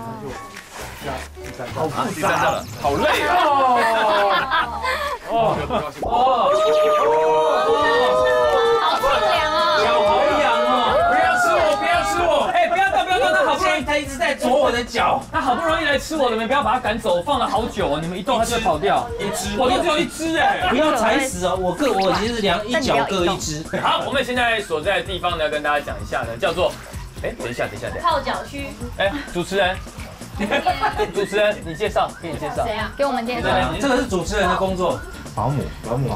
好复杂了， 好累哦！ 好清凉哦， 脚好痒哦！ 不要吃我，不要吃我！哎，不要动，不要动！他好不容易， 他一直在啄我的脚， 他好不容易来吃我的，你们不要把他赶走，放了好久哦，你们一动他就会跑掉。1只，我都只有1只哎！ 不要踩死哦！我其实是1脚各1只。 好，我们现在所在的地方呢，跟大家讲一下呢，叫做，哎，等一下， 泡脚区。 哎，主持人，你介绍，给你介绍。 谁啊？给我们介绍。 这个是主持人的工作。 保姆。 保姆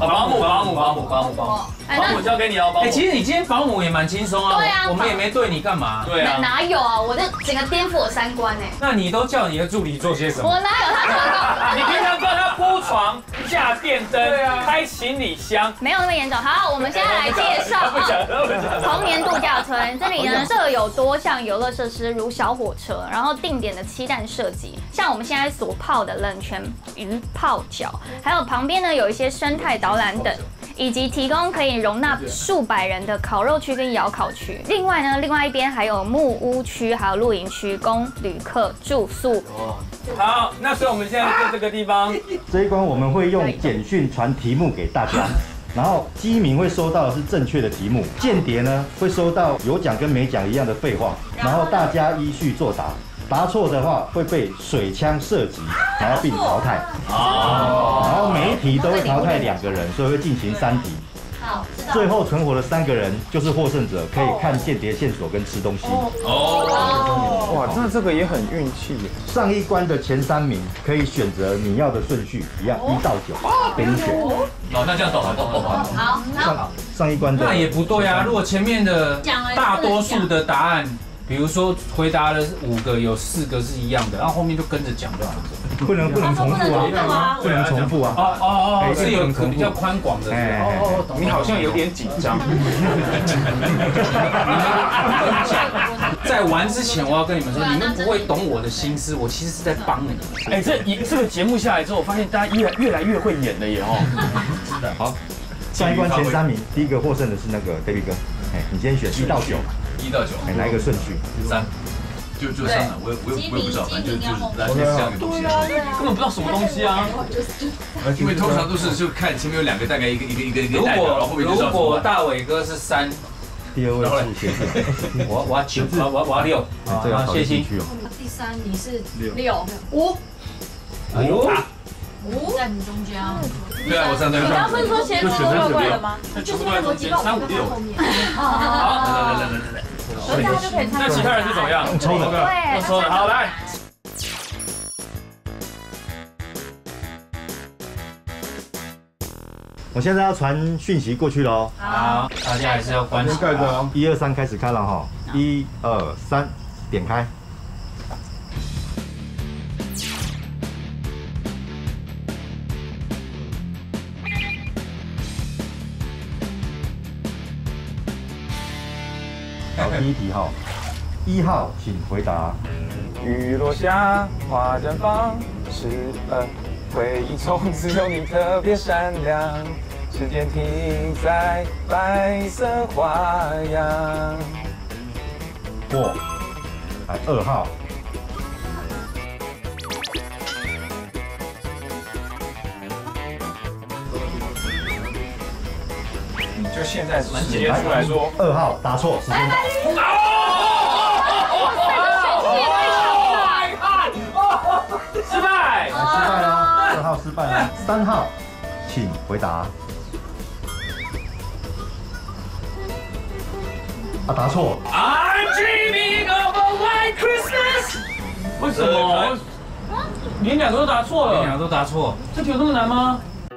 交给你哦。 哎，其实你今天保姆也蛮轻松啊。 对啊， 我们也没对你干嘛。 对啊。 哪有啊？我这整个颠覆我三观哎。 那你都叫你的助理做些什么？ 我哪有他做？ 你平常帮他铺床、架电灯、开行李箱， 没有那么严重。好，我们现在来介绍童年度假村。这里呢设有多项游乐设施，如小火车，然后定点的漆弹射击，像我们现在所泡的冷泉鱼泡脚，还有旁边呢有一些生态导览等。以及提供可以容纳数百人的烤肉区跟窑烤区。另外呢，另外一边还有木屋区，还有露营区，供旅客住宿。 好，那所以我们现在在这个地方， 这一关我们会用简讯传题目给大家，然后机民会收到的是正确的题目，间谍呢会收到有奖跟没奖一样的废话，然后大家依序作答。答错的话会被水枪射击，然后并淘汰。然后每一题都会淘汰2个人，所以会进行3题。 好， 最后存活的3个人就是获胜者，可以看间谍线索跟吃东西。 哇，那这个也很运气耶。 上一关的前3名可以选择你要的顺序，一样1到9给你选。 哦，那这样懂了。 好， 上一关的那也不对啊，如果前面的大多数的答案。比如说回答了5个，有4个是一样的，然后后面就跟着讲就好了。 不能重复啊，不能重复啊。 是有比较宽广的。 你好像有点紧张。 在玩之前，我要跟你们说，你们不会懂我的心思，我其实是在帮你们。 哎，这个节目下来之后，我发现大家越来越会演了耶哦。 好，上一关前3名，第一个获胜的是那个 David 哥。哎，你今天选1到9。 1到9， 哪一个顺序 ？3，就3了，我也不知道，反正就是来这样的东西， 根本不知道什么东西啊。 因为通常都是就看前面有2个，大概一个代表，然后后面就如果大伟哥是3， 第2位是学士， 我要9，我要6， 好，谢谢。 第3你是6、5， 哎呦。 在你中间啊！ 对啊，我站在那。 你刚不是说前面都怪怪的吗？ 就是那逻辑到5、6后面。 好，来。 所以大家就可以猜。 那其他人是怎么样？ 抽的， 对， 抽的。好，来。 我现在要传讯息过去喽。 好，大家还是要关注。 盖着哦。 1、2、3开始看了哈。1、2、3，点开。好，第一题哈，1号，请回答。 雨落下，花绽放，回忆中只有你特别闪亮，时间停在白色花样。 过，来2号。 就现在直接出来说 2号答错，时间到。 失败啦，2号失败了。3号，请回答。答错。 I'm dreaming of a white Christmas。为什么？你们2个都答错了。 你2个都答错， 这题有那么难吗？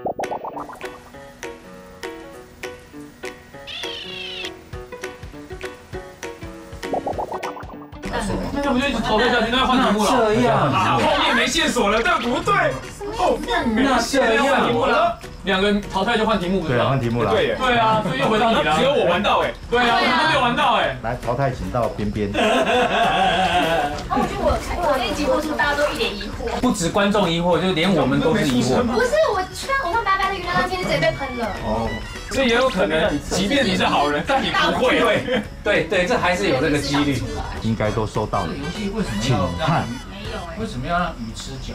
那要不就一直淘汰下去，那要换题目了。 这样， 后面没线索了，但不对，后面没线索，换题目了。2个人淘汰就换题目， 对啊，换题目了。 对啊，所以又回到你了。只有我玩到哎。对啊，你都没有玩到哎。 来，淘汰请到边边。 我觉得我那集播出，大家都一脸疑惑。 不止观众疑惑，就连我们都是疑惑。 不是，我去看偶像白白的娱乐那天就直接被喷了。哦。 这也有可能，即便你是好人，但你不会。 对，这还是有这个几率。 应该都收到了。 游戏为什么请看？ 没有哎。 为什么要让鱼吃脚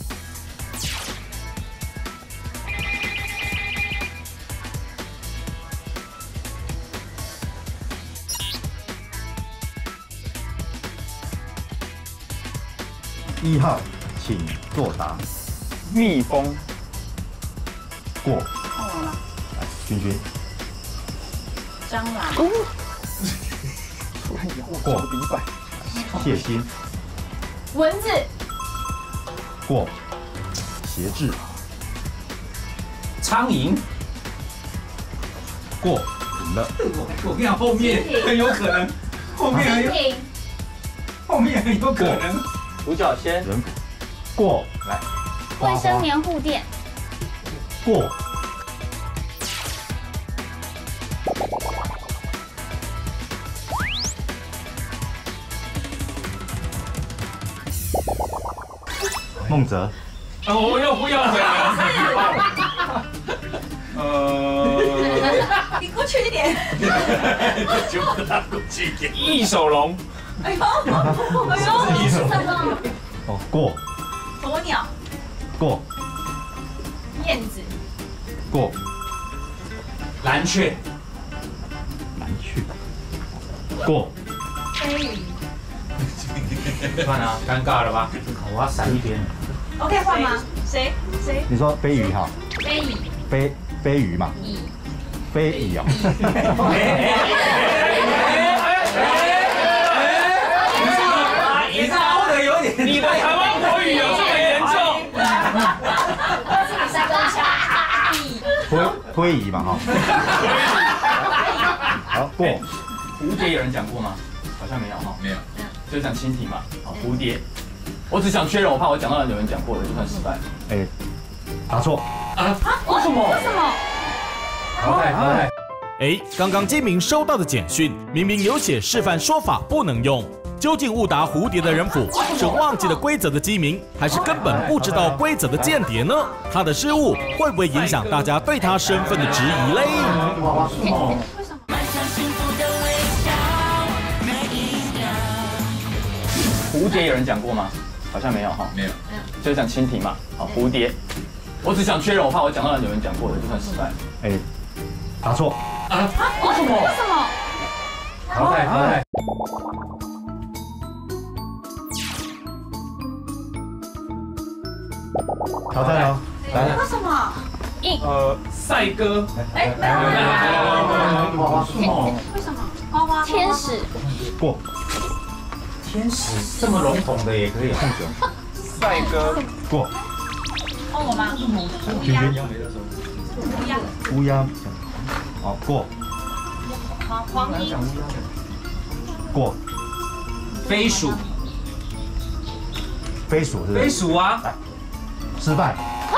？1号，请作答。 蜜蜂。 过。来，君。 蟑螂。 过。谢欣。 蚊子。 过。协志。 苍蝇。 过，赢了。 我跟你讲，后面很有可能，后面很有可能。 独角仙。 人府。过，来。 卫生棉护垫。 过。孟哲。 我又不要了。 你过去一点。 就不他过去一点。 翼手龙。 哎呦， 哦，过。 鸵鸟。 过。 燕子。 过。 蓝雀。 蓝雀。过。 飞鱼。 看啊，尴尬了吧？我要闪一边。 OK， 换吗？谁？ 你说飞鱼哈？ 飞蚁。 飞鱼嘛？ 蚁。 飞蚁哦。 你抄的有点， 你的台湾国语有这么严重？ 灰蚁嘛哈。好，过。 蝴蝶有人讲过吗？好像没有哈。没有。就讲蜻蜓嘛。好，蝴蝶。我只想确认，我怕我讲到有人讲过的，就算失败。 哎，答错。 啊？为什么？ 为什么？ 淘汰。哎，刚刚基民收到的简讯，明明有写示范说法不能用。究竟误答蝴蝶的人府是忘记了规则的基民，还是根本不知道规则的间谍呢？他的失误会不会影响大家对他身份的质疑嘞？蝴蝶有人讲过吗？好像没有哈。没有。就是讲蜻蜓嘛。好，蝴蝶。我只想确认，我怕我讲到有人讲过的，就算失败。 哎，答错。 啊？为什么？ 为什么？ 淘汰。淘汰哦，来。 为什么？ 赛鸽。 哎，没有。为什么？花花。 天使。 过。 天使这么笼统的也可以。 赛鸽。 过。 换我吗？ 乌鸦。好，过。 黄莺。 过。 飞鼠。 飞鼠是不是？ 飞鼠啊。 失败。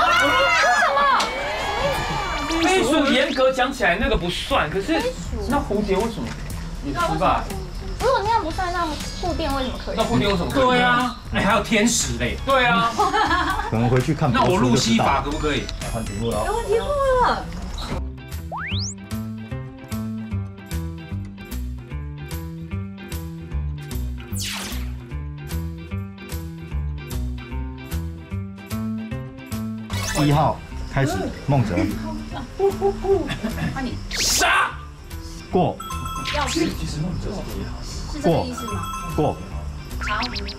飞鼠严格讲起来那个不算，可是那蝴蝶为什么也失败？ 如果那样不算，那护垫为什么可以？ 那蝴蝶为什么可以？ 对啊，哎，还有天使嘞。 对啊。 可能回去看。 那我路西法可不可以？ 换题目了。 有题目了。 1号开始，孟哲。 换你。 杀。 过。 要是。 其实孟哲是1号。 是这个意思吗？ 过。 好。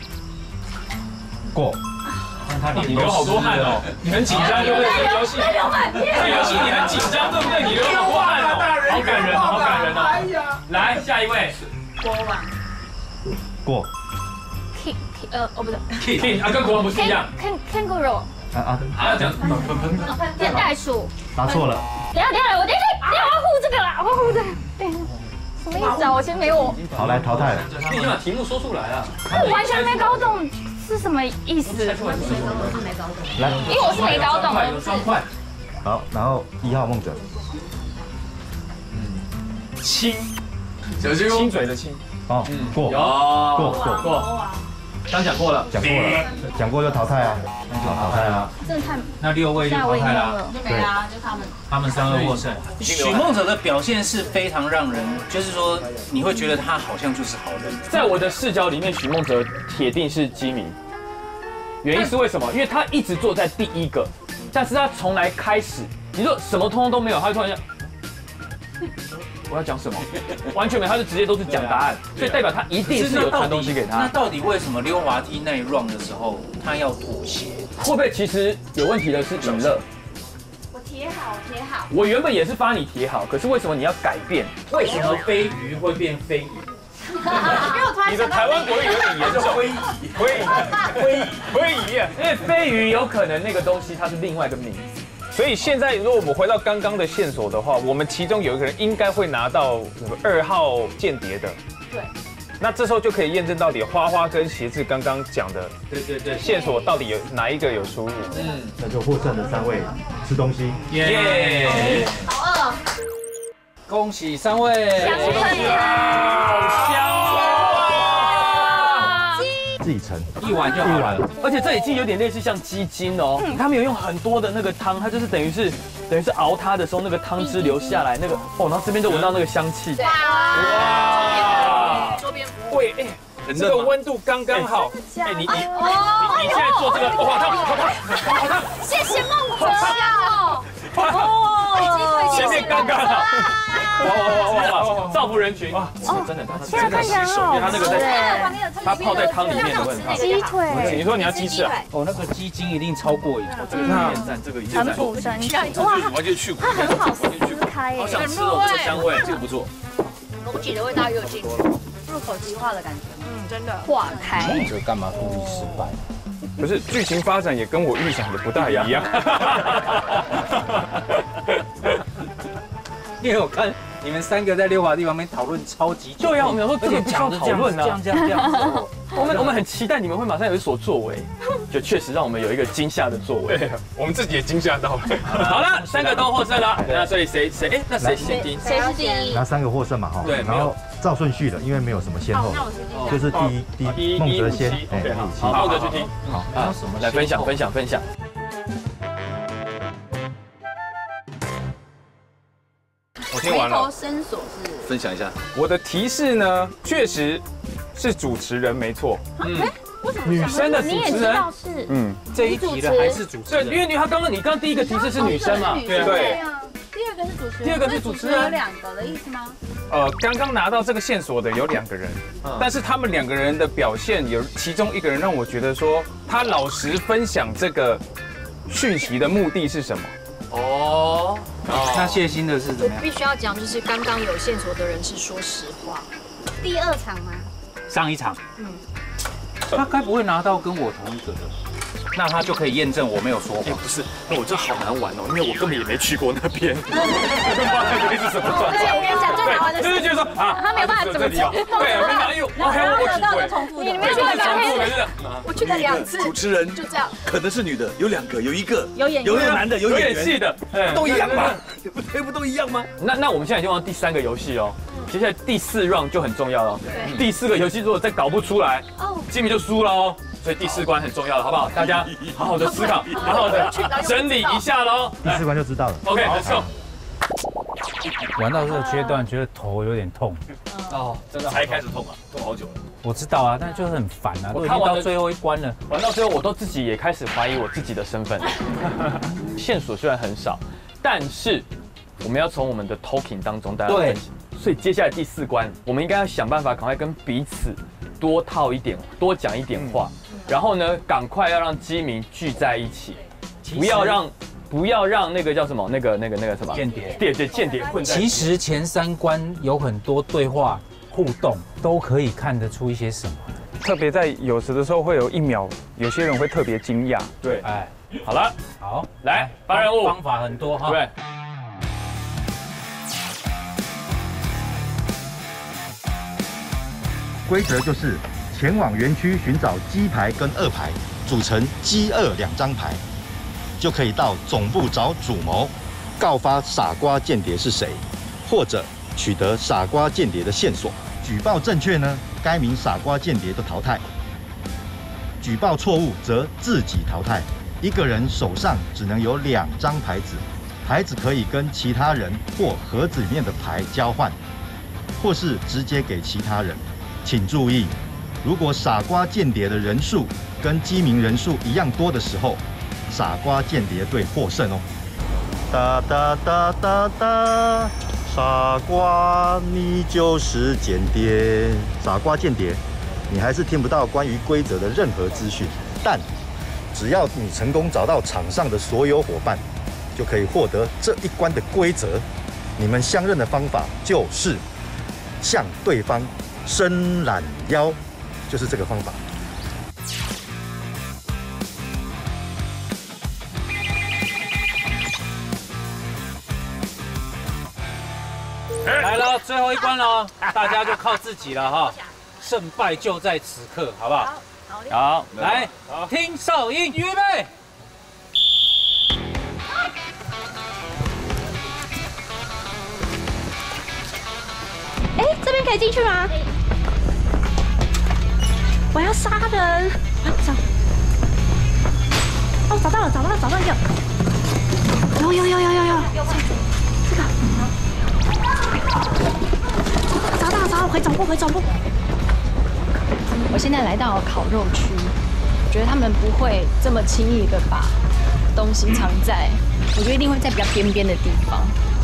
过。 你流好多汗哦，你很紧张对不对？这个游戏，这游戏你很紧张对不对？你流好多汗哦，好感人哦，好感人哦。来，下一位。 国王。 过。 不对。 King 啊，跟国王不是一样。 Kangaroo。 要讲袋鼠。 答错了。 等一下，我要护这个啦，我要护这个。等一下，什么意思啊？我先没我。 好，来淘汰了。 你已经把题目说出来了。 我完全没搞懂是什么意思。 来， 因为我是没搞懂的。 有双块。 好，然后1号孟哲。 亲嘴的亲。 哦，过。 过。刚讲过了， 讲过就淘汰啊，好淘汰啊。 真的太…… 那6位就淘汰了， 就没啦，就他们 3位获胜。许梦哲的表现是非常让人，就是说你会觉得他好像就是好人。 在我的视角里面，许梦哲铁定是基民。原因是为什么？因为他一直坐在第一个，但是他从来开始，你说什么通通都没有，他就突然间。我要讲什么？完全没有，他就直接都是讲答案，所以代表他一定是有传东西给他。 那到底为什么溜滑梯那一 round 的时候，他要妥协？ 会不会其实有问题的是尹乐？ 我贴好。 我原本也是帮你贴好，可是为什么你要改变？ 为什么飞鱼会变飞鱼？ 你的台湾国语有点严重。灰蚁，因为飞鱼有可能那个东西它是另外一个名字。 所以现在如果我们回到刚刚的线索的话，我们其中有一个人应该会拿到2号间谍的。 对。 那这时候就可以验证到底花花跟协志刚刚讲的，对，线索到底有哪一个有出入？ 那就获胜的3位吃东西， 耶！ 好饿， 恭喜3位， 吃东西啦，好香啊！ 自己盛 1碗就好了。 而且这已经有点类似像鸡精哦，他们有用很多的那个汤，它就是等于是熬它的时候那个汤汁流下来那个然后这边就闻到那个香气。哇！ 周边对，这个温度刚刚好。你现在做这个，好烫！ 谢谢孟哲哦， 前面刚刚好。哇！造福人群。真的， 现在看起来很好吃。 它泡在汤里面的问题。 鸡腿， 你说你要鸡翅啊？ 哦，那个鸡精一定超过瘾。 这个一点赞，这个一点赞。 很补身体， 哇，完全去骨， 它很好撕开耶， 好想吃哦，这个香味，这个不错。 枸杞的味道又有进去， 入口即化的感觉。 真的。 化开。 这个干嘛故意失败？ 不是，剧情发展也跟我预想的不大一样。 因为我看你们3个在溜滑梯旁边讨论超级久。 对呀，我们想说这个不需要讨论啊， 这样。 我们很期待你们会马上有所作为，就确实让我们有一个惊吓的作为。对，我们自己也惊吓到了。好了，3个都获胜了，那所以谁先第一？ 谁是第一？ 拿3个获胜嘛哈。 对， 然后照顺序的，因为没有什么先后，就是第一孟哲先。 好，孟哲去听。好啊，来分享。我听完了。 伸索是分享一下。 我的提示呢，确实是主持人没错。女生的主你也持人。 知道是。 这一题的还是主持人。 对，因为你刚刚第一个提示是女生嘛。 对啊。第二个是主持人。 第二个是主持人。 有2个的意思吗？ 刚刚拿到这个线索的有2个人，但是他们2个人的表现有其中一个人让我觉得说，他老实分享这个讯息的目的是什么？ 那谢欣的是怎么样？ 必须要讲，就是刚刚有线索的人是说实话。 第2场吗？ 上一场。他该不会拿到跟我同一个的？那他就可以验证我没有说谎。 不是，那我这好难玩哦，因为我根本也没去过那边，我根本不知道那边是什么状况。 对，我跟你讲，最难玩的是， 就是觉得说他没有办法怎么讲。 对，没拿，因为我还有我体会。 你没有办法重复的， 我去了2次， 主持人就这样， 可能是女的，有2个，有1个， 有演员， 有男的，有演戏的， 都一样吗？不都一样吗？ 那我们现在已经玩到第3个游戏哦，接下来第4 round 就很重要了。第4个游戏如果再搞不出来，吉米就输了哦。所以第4关很重要了，好不好？大家好好的思考，好好的整理一下喽。 第4关就知道了。 OK，let's go。 玩到这个阶段，觉得头有点痛。 真的才开始痛啊，痛好久了。 我知道啊，但就是很烦啊。 我看完到最后一关了， 玩到最后我都自己也开始怀疑我自己的身份。线索虽然很少，但是我们要从我们的 talking 当中大家分析。所以接下来第4关，我们应该要想办法赶快跟彼此多套一点，多讲一点话。然后呢，赶快要让基民聚在一起，不要让那个叫什么那个什么间谍， 对间谍混在一起。 其实前3关有很多对话互动，都可以看得出一些什么。 特别在有时的时候会有1秒，有些人会特别惊讶。对，好了， 好， 来发任务， 方法很多哈。 对。 规则就是前往园区寻找鸡排跟2排，组成鸡2 2张牌，就可以到总部找主谋，告发傻瓜间谍是谁，或者取得傻瓜间谍的线索。举报正确呢，该名傻瓜间谍的淘汰；举报错误则自己淘汰。一个人手上只能有2张牌子，牌子可以跟其他人或盒子里面的牌交换，或是直接给其他人。请注意，如果傻瓜间谍的人数跟基民人数一样多的时候，傻瓜间谍队获胜哦。哒哒哒哒哒，傻瓜，你就是间谍。傻瓜间谍，你还是听不到关于规则的任何资讯，但只要你成功找到场上的所有伙伴，就可以获得这一关的规则。你们相认的方法就是向对方伸懒腰，就是这个方法。 喽，最后一关喽，大家就靠自己了哈，胜败就在此刻，好不好？ 好， 来，听哨音，预备。 哎，这边可以进去吗？我要杀人！找，哦，找到了一个。有，这个，找到，回总部。我现在来到烤肉区，我觉得他们不会这么轻易的把东西藏在，我觉得一定会在比较边边的地方。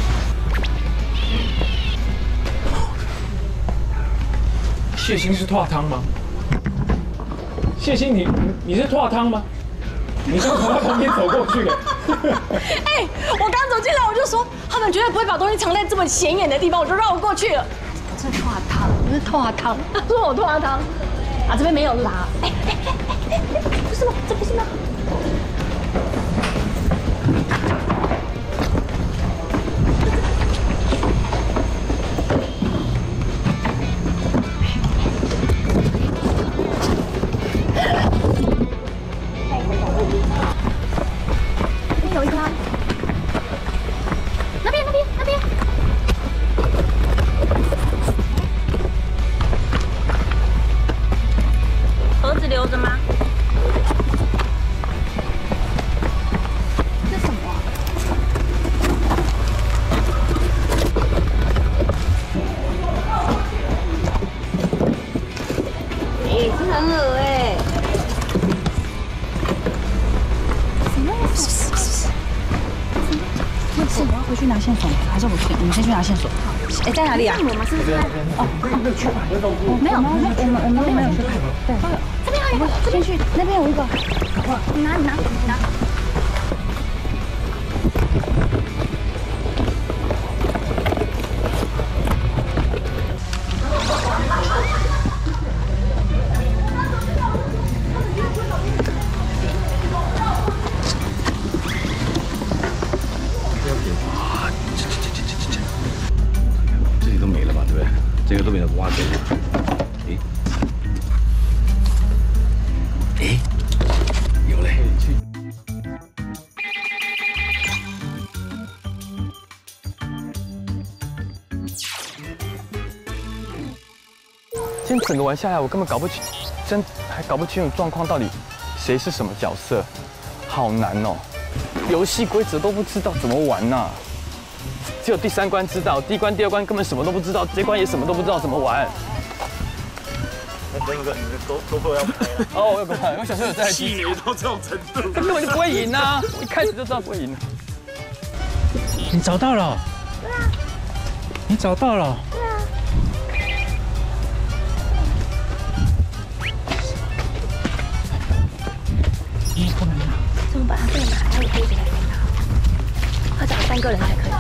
谢欣是拓汤吗？谢欣，你是拓汤吗？你是从他旁边走过去的。 哎，我刚走进来我就说，他们绝对不会把东西藏在这么显眼的地方，我就绕过去了。这是拓汤，不是拓汤，他说我拓汤，啊，这边没有拉。哎，不是吗？这不是吗？有一个，那边， 盒子留着吗？ 这什么啊？ 哎，这很恶哎。 什么？是我要回去拿线索，还是我去？你们先去拿线索。哎，在哪里啊？我们是不是？哦，去吧。没有，我们都没有去。对，这边还有一个，这边去，那边有一个。你拿。 这些都没了吧，对不对？这个都没有挖走。哎，有嘞。 今天整个玩下来，我根本还搞不清楚状况到底谁是什么角色，好难哦。游戏规则都不知道怎么玩呐。只有第3关知道，第1关、第2关根本什么都不知道，这关也什么都不知道怎么玩。 那真哥，你的GoPro要拍了？ 哦，我有拍，我小时候有在气馁到这种程度， 根本就不会赢啊！我一开始就知道不会赢。 你找到了？ 对啊。 你找到了？ 对啊。 你不能拿。 怎么办？不能拿，还有杯子可以拿。要找3个人才可以。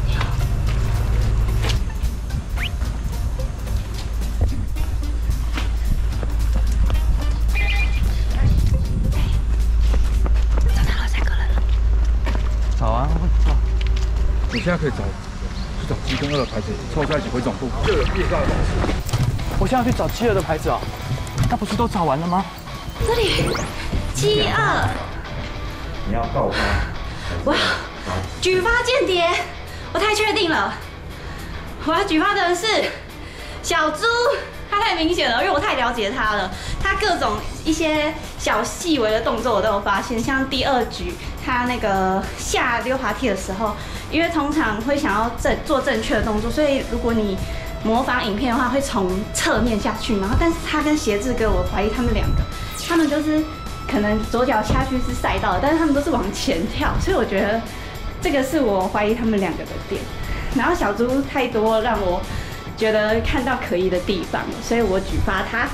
找啊，找。 你现在可以去找G跟2的牌子，凑在一起回总部，就有必杀的方式。 我现在要去找G2的牌子啊，那不是都找完了吗？ 这里，G2。 你要告发？ 我要举发间谍，我太确定了。我要举发的人是小猪，他太明显了，因为我太了解他了。他各种一些小细微的动作我都有发现，像第2局他那个下溜滑梯的时候，因为通常会想要做正确的动作，所以如果你模仿影片的话，会从侧面下去。然后，但是他跟鞋志哥，我怀疑他们2个，他们就是可能左脚下去是赛道，但是他们都是往前跳，所以我觉得这个是我怀疑他们2个的点。然后小猪太多让我觉得看到可疑的地方，所以我举发他。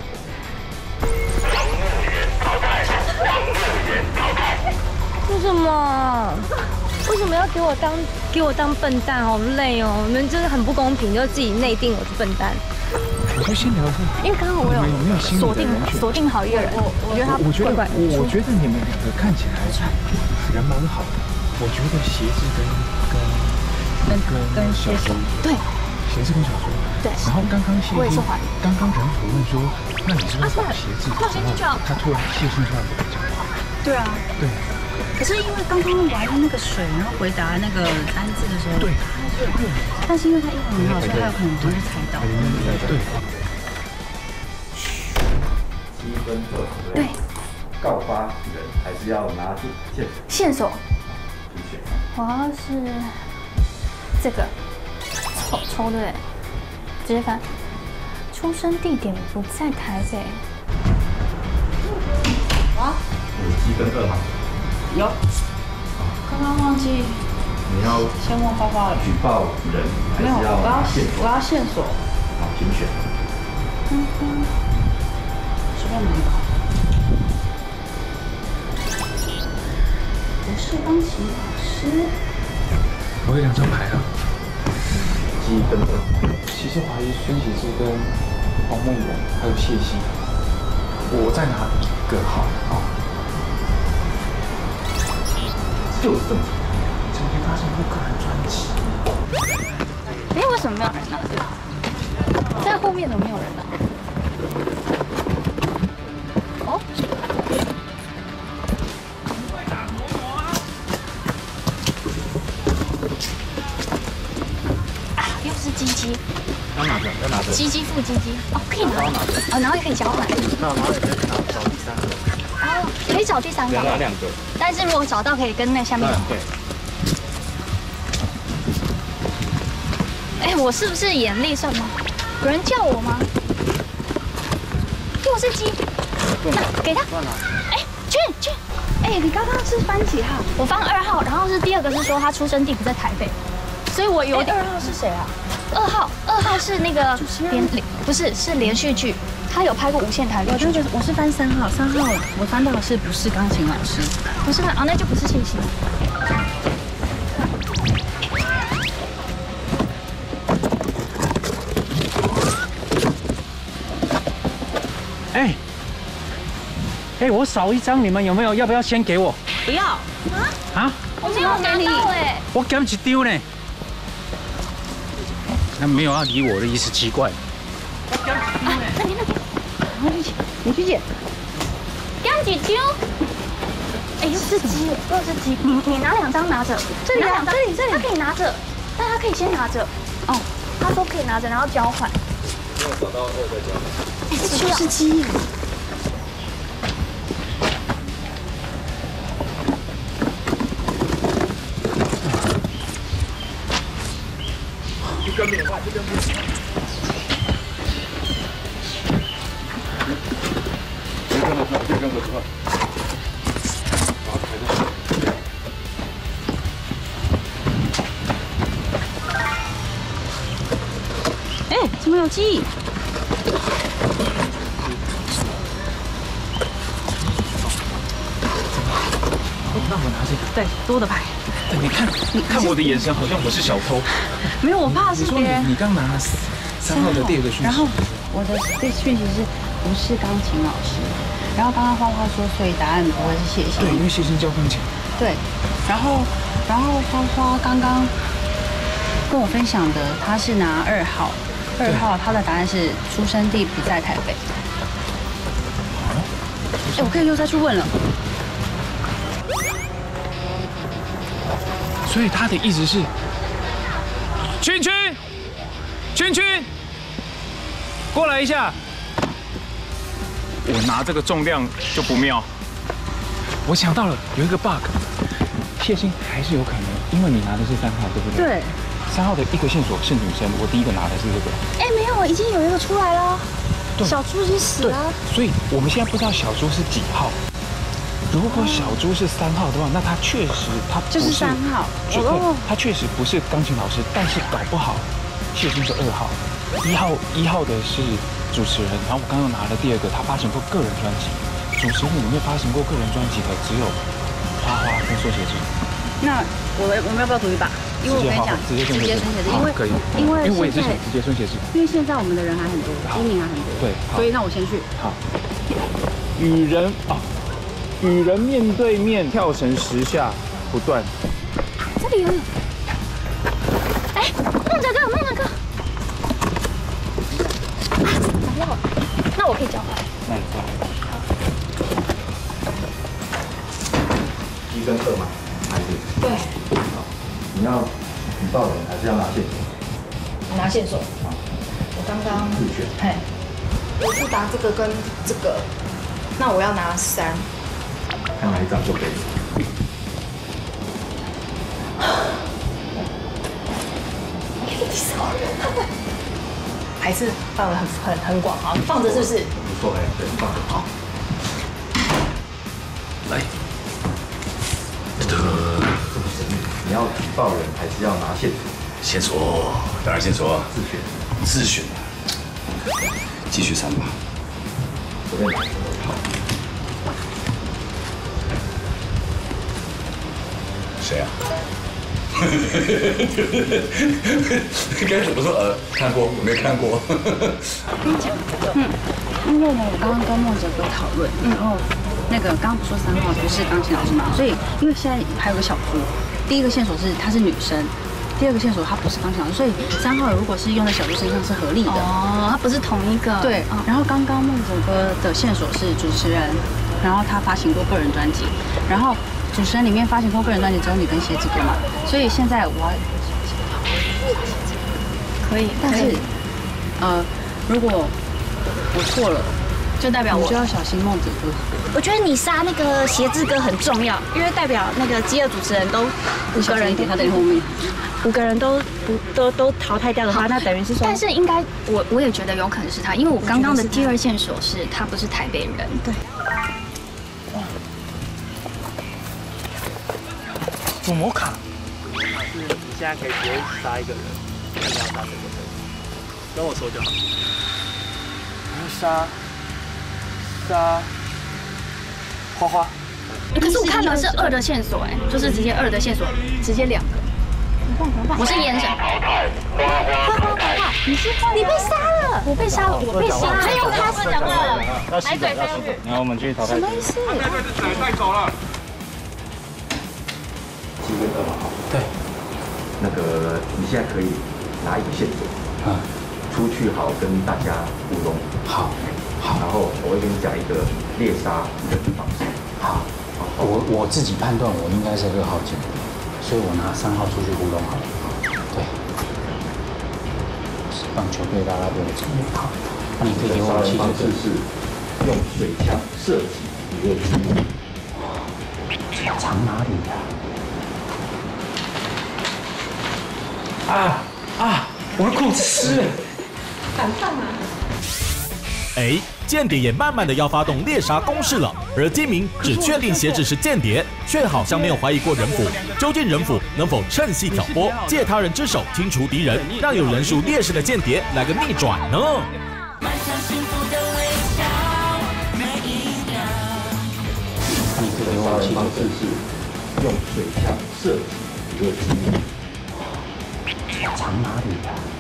为什么？为什么要给我当笨蛋？好累哦！你们真的很不公平，就自己内定我是笨蛋。 我就先聊一下， 因为刚刚我有锁定好一个人，我觉得他我觉得你们2个看起来人蛮好的。我觉得鞋子跟小猪， 对， 鞋子跟小猪。 对。 然后刚刚谢欣， 我也是怀疑。 刚刚人虎问说，那你是不是把鞋子？ 那我先进去啊。 他突然谢欣突然跟他讲话。 对啊。 对。 可是因为刚刚玩那个水，然后回答那个单字的时候， 对， 但是因为他英文很好，所以他有可能会猜到。 对。 对。 告发人还是要拿住线索。我要是这个抽对，直接翻。出生地点不在台北。 啊 ？5G跟2号。 有。刚刚忘记。 你要先问花花了。 举报人还是要我要线索。 好，请选。 随便拿一个。不是钢琴老师。 我有2张牌啊。 1跟2。 其实怀疑孙启志跟黄梦圆还有谢欣。我再拿1个号啊。就是这么。曾经发行过个人专辑。 哎，为什么没有人拿？在后面怎么没有人拿？哦。又是鸡鸡。 要拿着。 鸡鸡附鸡鸡。哦，可以拿。哦，然后也可以交换。 然后也可以找第3个。 哦，可以找第3个。 拿2个。 但是如果找到可以跟那下面。 对。 哎，我是不是眼力算吗？有人叫我吗？又是鸡。那给他。哎，去。哎，你刚刚是翻几号？我翻2号，然后是第2个是说他出生地不在台北，所以我有点。 2号是谁啊 ？2号是那个不是连续剧，他有拍过无线台连续剧。 我是翻3号，3号我翻到的是不是钢琴老师？ 不是啊，那就不是谢欣。 哎，我少1张，你们有没有？要不要先给我？ 不要。 啊？ 我没有拿到哎。 我捡1丢呢。那没有要理我的意思，奇怪。 那边， 你去捡。 捡1丢。哎，又是鸡。你拿2张拿着。这里，他可以拿着，但他可以先拿着。哦，他说可以拿着，然后交换。 如果找到2再交换。 哎，这就是鸡。 跟免换，这跟不行。这跟合作。 哎，怎么有鸡？ 那我拿这个。 对，多的牌。 你看我的眼神，好像我是小偷。 没有，我怕是别人。 你刚拿了3号的第2个讯息。 然后我的这讯息是不是钢琴老师？然后刚刚花花说，所以答案不会是谢欣。 对，因为谢欣教钢琴。 对，然后花花刚刚跟我分享的，他是拿2号，2号他的答案是出生地不在台北。哎，我可以又再去问了。 所以他的意思是，群，过来一下。我拿这个重量就不妙。我想到了，有一个 bug， 谢欣还是有可能，因为你拿的是3号，对不对？对。3号的1个线索是女生，我第1个拿的是这个。 哎，没有，已经有一个出来了。小猪已经死了。 所以我们现在不知道小猪是几号。如果小猪是3号的话，那他确实他不是就是3号， 他确实不是钢琴老师，但是搞不好谢欣是2号，1号的是主持人，然后我刚刚拿了第2个，他发行过个人专辑，主持人里面发行过个人专辑的只有花花跟缩写字。 那我们要不要赌一把？因为我跟你讲，直接孙写字，因为我也是想直接孙写字， 因为现在我们的人还很多，第1名还很多， 对， 所以那我先去。 好，与人面对面跳绳10下不断。 这里有。哎，梦哲哥， 要，那我可以交换。 那你交换。1跟2嘛，还是？ 对。 好，你要举报人还是要拿线索？ 拿线索。 好。 我刚刚自选。 嘿，我是答这个跟这个，那我要拿3。 看哪一张就可以。 还是范围很广啊，放着是不是？ 不错哎，对，放着好。 来， 你要举报人还是要拿线索？ 线索，当然线索。 自选。 自选。继续3吧。 随便拿。好。 谁啊？该怎么说？看过，我没看过。 跟你讲，因为呢，我刚刚跟梦哲哥讨论，然后那个刚刚不说3号不是钢琴老师嘛，所以因为现在还有个小猪，第一个线索是她是女生，第二个线索她不是钢琴老师，所以3号如果是用在小猪身上是合理的。 哦，她不是同一个。对， 然后刚刚梦哲哥的线索是主持人，然后他发行过个人专辑，然后。主持人里面发行过个人专辑只有你跟谢志哥嘛，所以现在我要可以，但是如果我错了， 就代表我就要小心孟子哥。 我觉得你杀那个鞋志哥很重要，因为代表那个饥饿主持人都5个人点，他等于后面 5个人都淘汰掉的话，那等于是说， 但是应该我也觉得有可能是他，因为我刚刚的第2线索是他不是台北人。 对。 主魔卡，是你现在可以直接杀一个人，看你要杀谁就可以，跟我说就好。你杀花花。 可是我看到是2的线索，哎，就是直接2的线索，直接2个。我是验证。 你被杀了，我被杀了，还有他是2个， 来嘴飞上去。然后我们继续淘汰。 什么意思？ 他被嘴带走了。 7跟2嘛，好。 对。 那个你现在可以拿一个线索，出去好跟大家互动。 好。 然后我会跟你讲一个猎杀的方式。 好。我自己判断我应该是2号进，所以我拿3号出去互动好了。对。棒球队、啦啦队的成员。好。那你可以给我武器方式是用水枪射击1个击。 藏哪里呀？我的裤子湿了， 敢放啊！ 哎，间谍也慢慢的要发动猎杀攻势了，而金明只确定鞋子是间谍，却好像没有怀疑过人府。究竟人府能否趁机挑拨，借他人之手清除敌人，让有人数劣势的间谍来个逆转呢？ 你可以给我武器方式是用水枪射击1个击。 藏哪里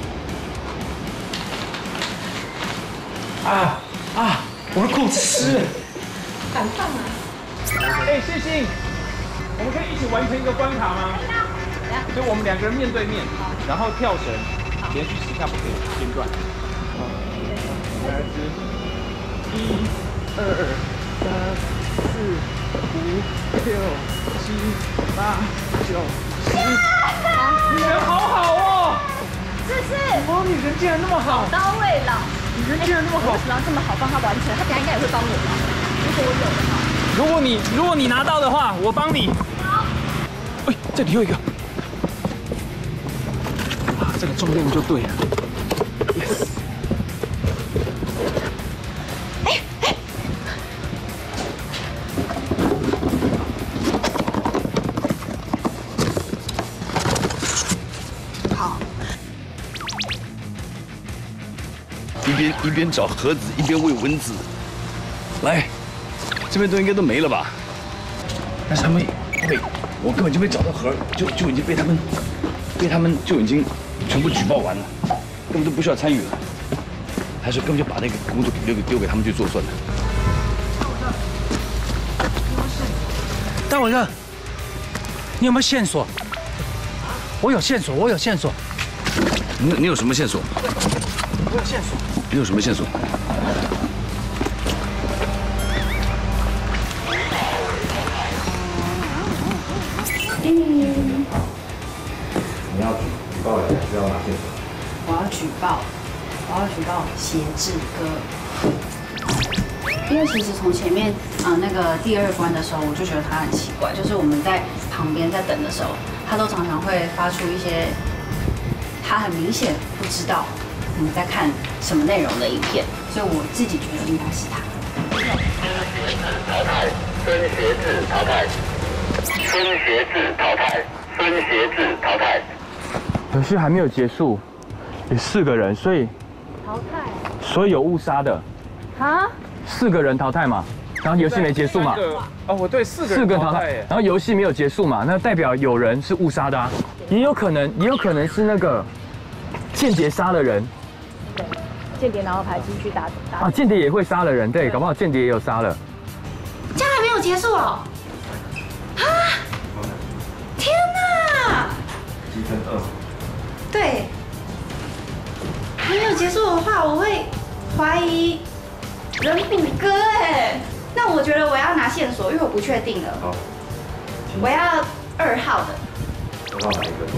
呀？我的裤子湿了， 敢放啊！ 哎，星星，我们可以一起完成一个关卡吗？就我们2个人面对面，然后跳绳，连续10下不可以间断。1、2、3、4、5、6、7、8、9、10。你人好好哦！ 是不是？ 哦，你人竟然那么好， 到位了。 你人竟然那么好， 为什么要这么好帮他完成？他等下应该也会帮我吧？如果我有的话。 如果你拿到的话，我帮你。好。哎，这里有一个。这个重量就对了。Yes。 一边找盒子，一边喂蚊子。来，这边都应该都没了吧？但是他们，我根本就没找到盒，就已经被他们就已经全部举报完了，根本都不需要参与了。还是根本就把那个工作丢给他们去做算了。 大伟哥，你有没有线索？我有线索，我有线索。 你有什么线索？ 我有线索。 你有什么线索？ 你要举报人需要拿线索？ 我要举报协志哥。因为其实从前面那个第2关的时候，我就觉得他很奇怪，就是我们在旁边在等的时候，他都常常会发出一些他很明显不知道我们在看什么内容的影片，所以我自己觉得应该是他。 淘汰，分学制淘汰，分学制淘汰，分学制淘汰。 游戏还没有结束，有4个人，所以有误杀的。 啊 ？4个人淘汰嘛，然后游戏没结束嘛。 哦，我对4个淘汰，然后游戏没有结束嘛，那代表有人是误杀的啊，也有可能是那个间谍杀了人。 对，间谍然后排进去打。 啊，间谍也会杀了人，对，搞不好间谍也有杀了。 这样还没有结束哦！啊！天哪！ 积分2。 对，还没有结束的话，我会怀疑人虎哥哎。那我觉得我要拿线索，因为我不确定了。 好， 我要2号的。 2号哪一个？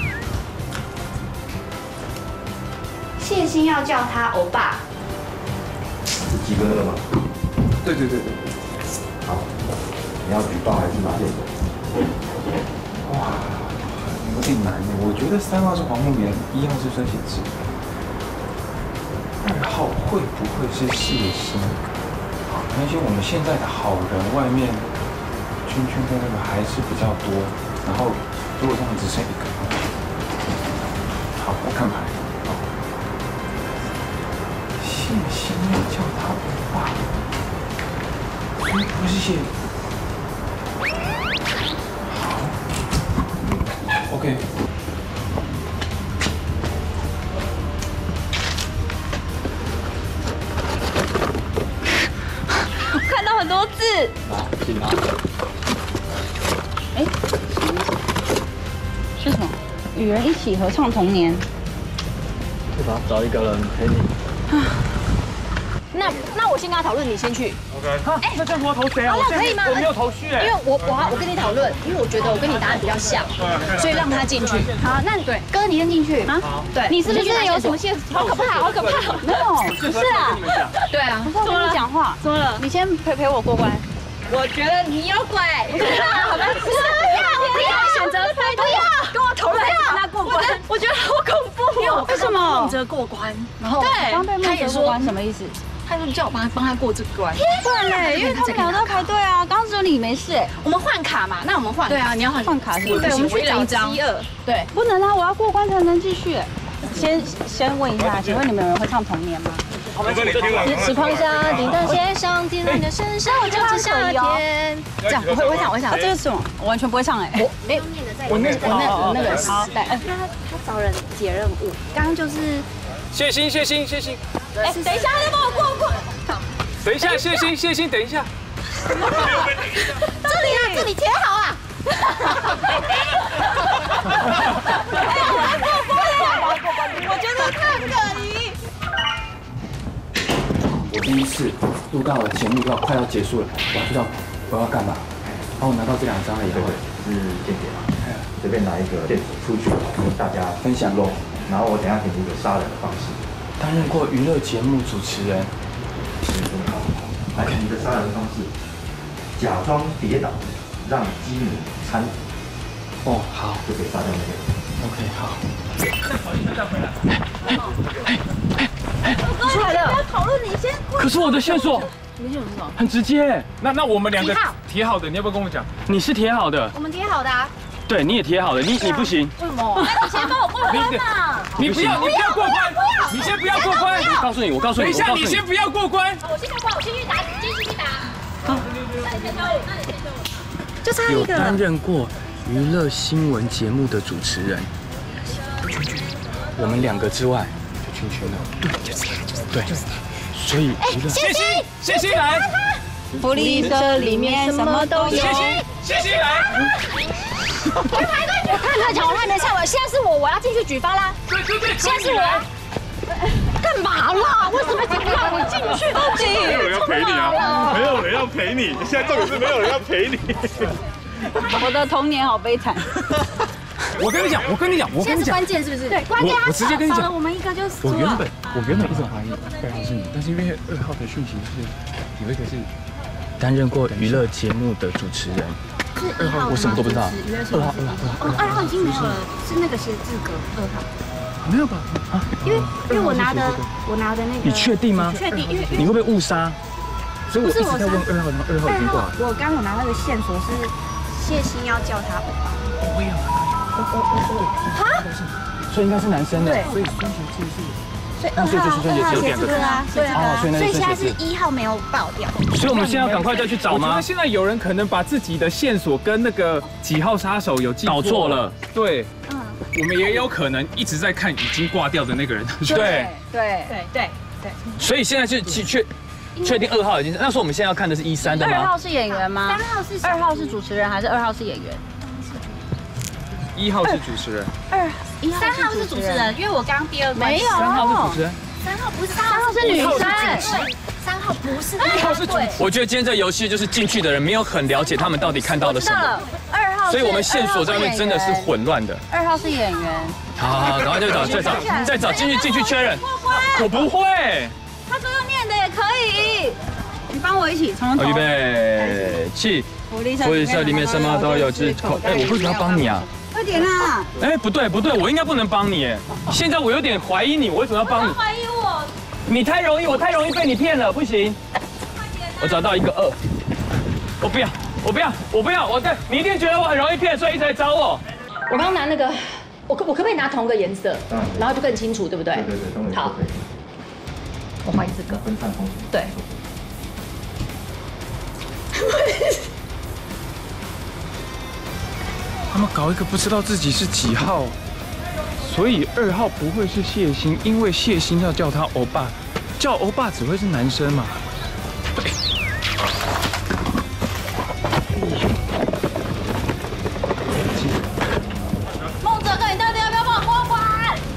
谢欣要叫他欧巴。 是积分2吗？ 对。 好，你要举报还是拿线索？ 哇，有点难耶。我觉得3号是黄木棉，1号是孙显志，2号会不会是谢欣？好，那些我们现在的好人外面圈跟那个还是比较多，然后如果这样只剩1个，好，我看牌。好，谢欣要叫他欧巴，所以不是谢。OK。 看到很多字。 拿。 哎，是什么？与人一起合唱童年。 对吧？找一个人陪你。 那我先跟他讨论，你先去。 哎，那这样我要投谁啊？ 那可以吗？ 我没有头绪哎。 因为我跟你讨论，因为我觉得我跟你答案比较像，所以让他进去。 好，那对，哥你先进去啊。 对， 你是不是有什么线索？ 好可怕，好可怕！ 没有，不是啊。 对啊， 我跟你讲话， 说了， 你先陪我过关。 我觉得你有鬼。好吧，不要选择不要跟我讨论，让他过关。我觉得好恐怖。因为我为什么？ 梦哲过关，然后对，他也说什么意思？ 他说叫我帮他过这关， 不然嘞，因为他们两个都排队啊。刚刚只有你没事， 我们换卡嘛，那我们换。对啊，你要换卡是？ 对，我们去找1、2。对， 不能啊，我要过关才能继续。先问一下，请问你们有人会唱《童年》吗？ 时光下，叮当鞋上，滴落你的身上，就是夏天。这样我会唱。 这是什么？我完全不会唱哎。 我那个时代。 他找人解任务，刚刚就是。 谢欣。 哎，等一下，要帮我过。 等一下，谢欣，等一下。 这里贴好啊。 哎，我要过关了，我觉得太可疑。 我第一次录到了节目快要结束了，我要知道我要干嘛。然后我拿到这2张了以后， 是间谍嘛？随便拿一个线索出去跟大家分享喽。然后我等下给你一个杀人的方式。 担任过娱乐节目主持人， 来，你的杀人方式，假装跌倒，让基米参与。 哦，好， 就可以杀掉那个人。 OK， 好。 出来了，不要讨论，你先。 可是我的线索， 你的线索是什么？ 很直接。 那我们2个贴好的，你要不要跟我讲？ 你是贴好的， 我们贴好的啊。 对，你也贴好了，你不行。 为什么？那你先帮我过关嘛！ 你不要过关，你先不要过关。 我告诉你， 等一下，你先不要过关。 我先过关，我先去打，继续打。 好，那你先教我，就差一个。 有担任过娱乐新闻节目的主持人。我们2个之外就圈了。对，就是他。对，所以娱乐。 谢欣来。 福利社里面什么都有。 谢欣来。 排队！我看他讲，我还没唱完，现在是我要进去举发啦。 对， 现在是我。干嘛啦？为什么不让我进去？ 没有人要陪你啊！没有人要陪你，现在重点是没有人要陪你。 我的童年好悲惨。 我跟你讲， 现在是关键是不是？对， 关键我直接跟你讲， 我们一个就输了。 我原本一直怀疑2号是你，但是因为2号的讯息是有一个是担任过娱乐节目的主持人。2号我什么都不知道。2号。 哦，2号已经没有了，是那个写字格2号。 没有吧？啊， 因为我拿的那个。 你确定吗？ 确定，因为你会不会误杀？所以我一直在问2号，然后2号已经挂了。 我刚有拿那个线索是谢欣要叫他欧巴。 我也有。 哈？ 所以应该是男生的。 对。 所以孙学志是。 所以2号写这个啊，对啊。 所以现在是1号没有爆掉。 所以我们现在要赶快再去找吗？ 我觉得现在有人可能把自己的线索跟那个几号杀手有搞错了。对。我们也有可能一直在看已经挂掉的那个人。 对。 所以现在是确定2号已经，那时候我们现在要看的是1、3的吗 ？2号是演员吗 ？3号是 2号是主持人还是2号是演员 ？1号是主持人 ，3号是主持人，因为我刚第二关没有 ，3号是主持人 ，3号不是 ，3号是女生 ，3号不是 ，1号是主持人。 我觉得今天这游戏就是进去的人没有很了解他们到底看到了什么。 2号， 所以我们线索上面真的是混乱的。 2号是演员。 好，赶快再找，进去确认。我不会。 他说要念的也可以，你帮我一起从头。 预备起。福利社里面什么都有只口。哎，我为什么要帮你啊？ 快点啊！ 哎，不对，我应该不能帮你。哎，现在我有点怀疑你，我为什么要帮你？ 怀疑我？ 你太容易，我太容易被你骗了，不行。我找到一个2。我不要！你一定觉得我很容易骗，所以一直来找我。 我刚拿那个，我可不可以拿同个颜色，然后就更清楚，对不对？ 对。 好。我怀疑这个。 分散风险。 对。 他们搞一个不知道自己是几号，所以2号不会是谢欣，因为谢欣要叫他欧巴，叫欧巴只会是男生嘛。 孟哲哥，你到底要不要帮我拨管？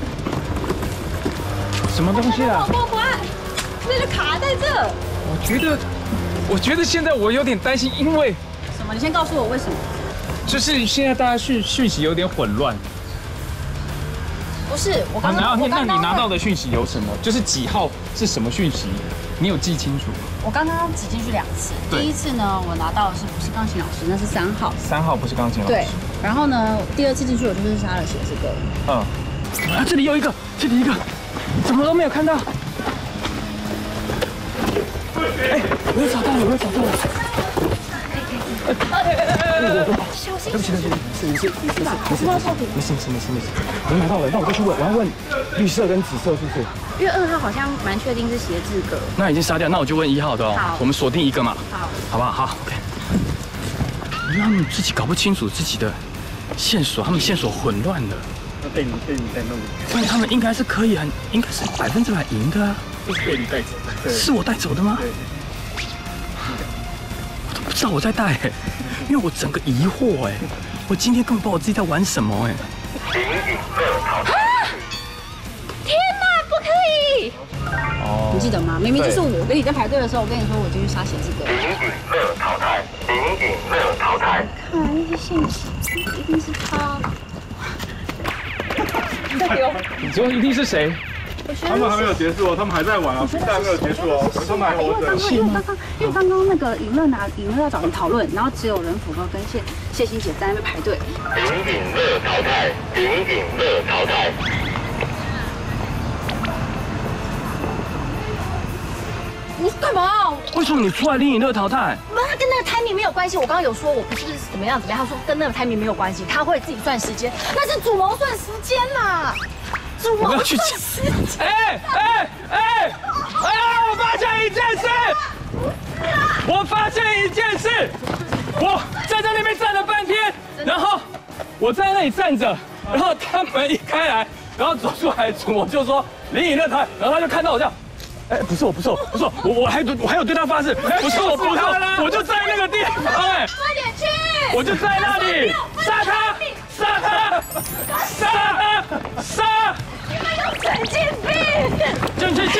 什么东西啊？ 拨管，那个卡在这。 我觉得现在我有点担心，因为什么？你先告诉我为什么？ 就是现在大家讯息有点混乱。 不是，我刚你拿到的讯息有什么？就是几号是什么讯息？你有记清楚吗？ 我刚刚挤进去2次，第一次呢，我拿到的不是钢琴老师，那是3号。 3号不是钢琴老师。 对。然后呢，第2次进去我就是杀了写这个。 这里有一个，怎么都没有看到？哎，我又找到了。 小心！ 对不起，没事，我拿到了，那我就去问，我要问绿色跟紫色是不是？ 因为2号好像蛮确定是写字格。 那已经杀掉，那我就问1号的哦。 好， 我们锁定一个嘛。 好不好？好 ，OK。他们自己搞不清楚自己的线索，他们线索混乱了。 那被你带弄。 所以他们应该是可以应该是100%赢的啊。 被你带走的。 是我带走的吗？我都不知道我在带，因为我整个疑惑我今天根本不知道我自己在玩什么天哪，不可以！你记得吗？明明就是我跟你在排队的时候，我跟你说我进去杀写这个。 淘汰，淘汰。 看来那些线索一定是他。 你说一定是谁？ 他们还没有结束哦，他们还在玩啊，比赛还没有结束哦，他们还活着。 因为刚刚那个尹乐要找人讨论，然后只有人福哥跟谢欣姐在那边排队。 尹乐淘汰，尹乐淘汰。 你干嘛？ 为什么你出来林尹乐淘汰？ 不，他跟那个 timing 没有关系。我刚刚有说我不是怎么样，他说跟那个 timing 没有关系，他会自己算时间，那是主谋算时间啦。 我要去时间。 我发现一件事，我站在那边站了半天，然后我在那里站着，然后他门一开来，然后走出来主谋就说林尹乐淘汰，然后他就看到我这样。不是我，我还有对他发誓，不是我，我就在那个地方， 快点去！ 我就在那里，杀他！ 你们有神经病！ 进去！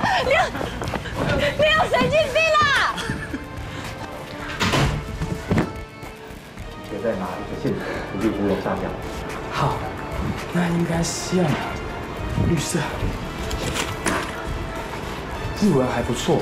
你有神经病啦！ 再拿一个线索出去乌龙下掉。 好，那应该是要绿色，日文还不错。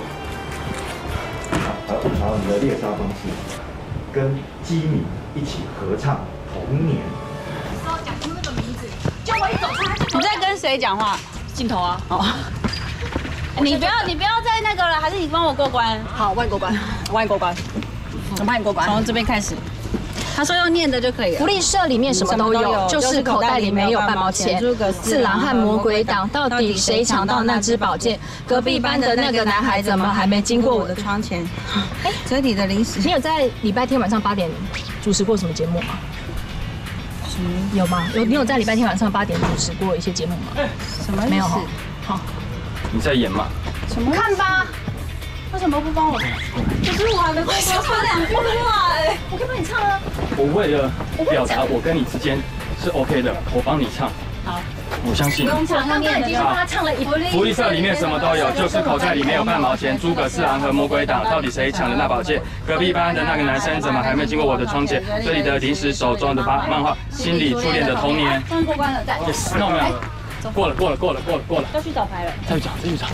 然后你的猎杀方式跟基米一起合唱《童年》。 讲出那个名字，叫我一走出来就。 你在跟谁讲话？镜头啊。哦。你不要再那个了，还是你帮我过关？ 好，我帮你过关， 我帮你过关， 我帮你过关。 从这边开始。他说用念的就可以了。 福利社里面什么都有，就是口袋里没有半毛钱。四郎和魔鬼党到底谁抢到那支宝剑？隔壁班的那个男孩怎么还没经过我的窗前？哎， 这里的零食。 你有在礼拜天晚上8点主持过什么节目吗？有吗？你有在礼拜天晚上8点主持过一些节目吗？ 什么意思？ 没有。好， 你在演吗？ 什么？ 看吧。 为什么不帮我？可是我还没会说2句话哎， 我可以帮你唱啊。 我为了表达我跟你之间是 OK 的，我帮你唱。 好， 我相信。 刚刚已经帮他唱了一部。 福利社里面什么都有，就是口袋里没有半毛钱。诸葛四郎和魔鬼党到底谁抢了那宝剑？隔壁班的那个男生怎么还没经过我的窗前？这里的零食，手中的漫画，心里初恋的童年。 终于过关了，再。 Yes， 那我们过了。 要去找牌了。 再去找。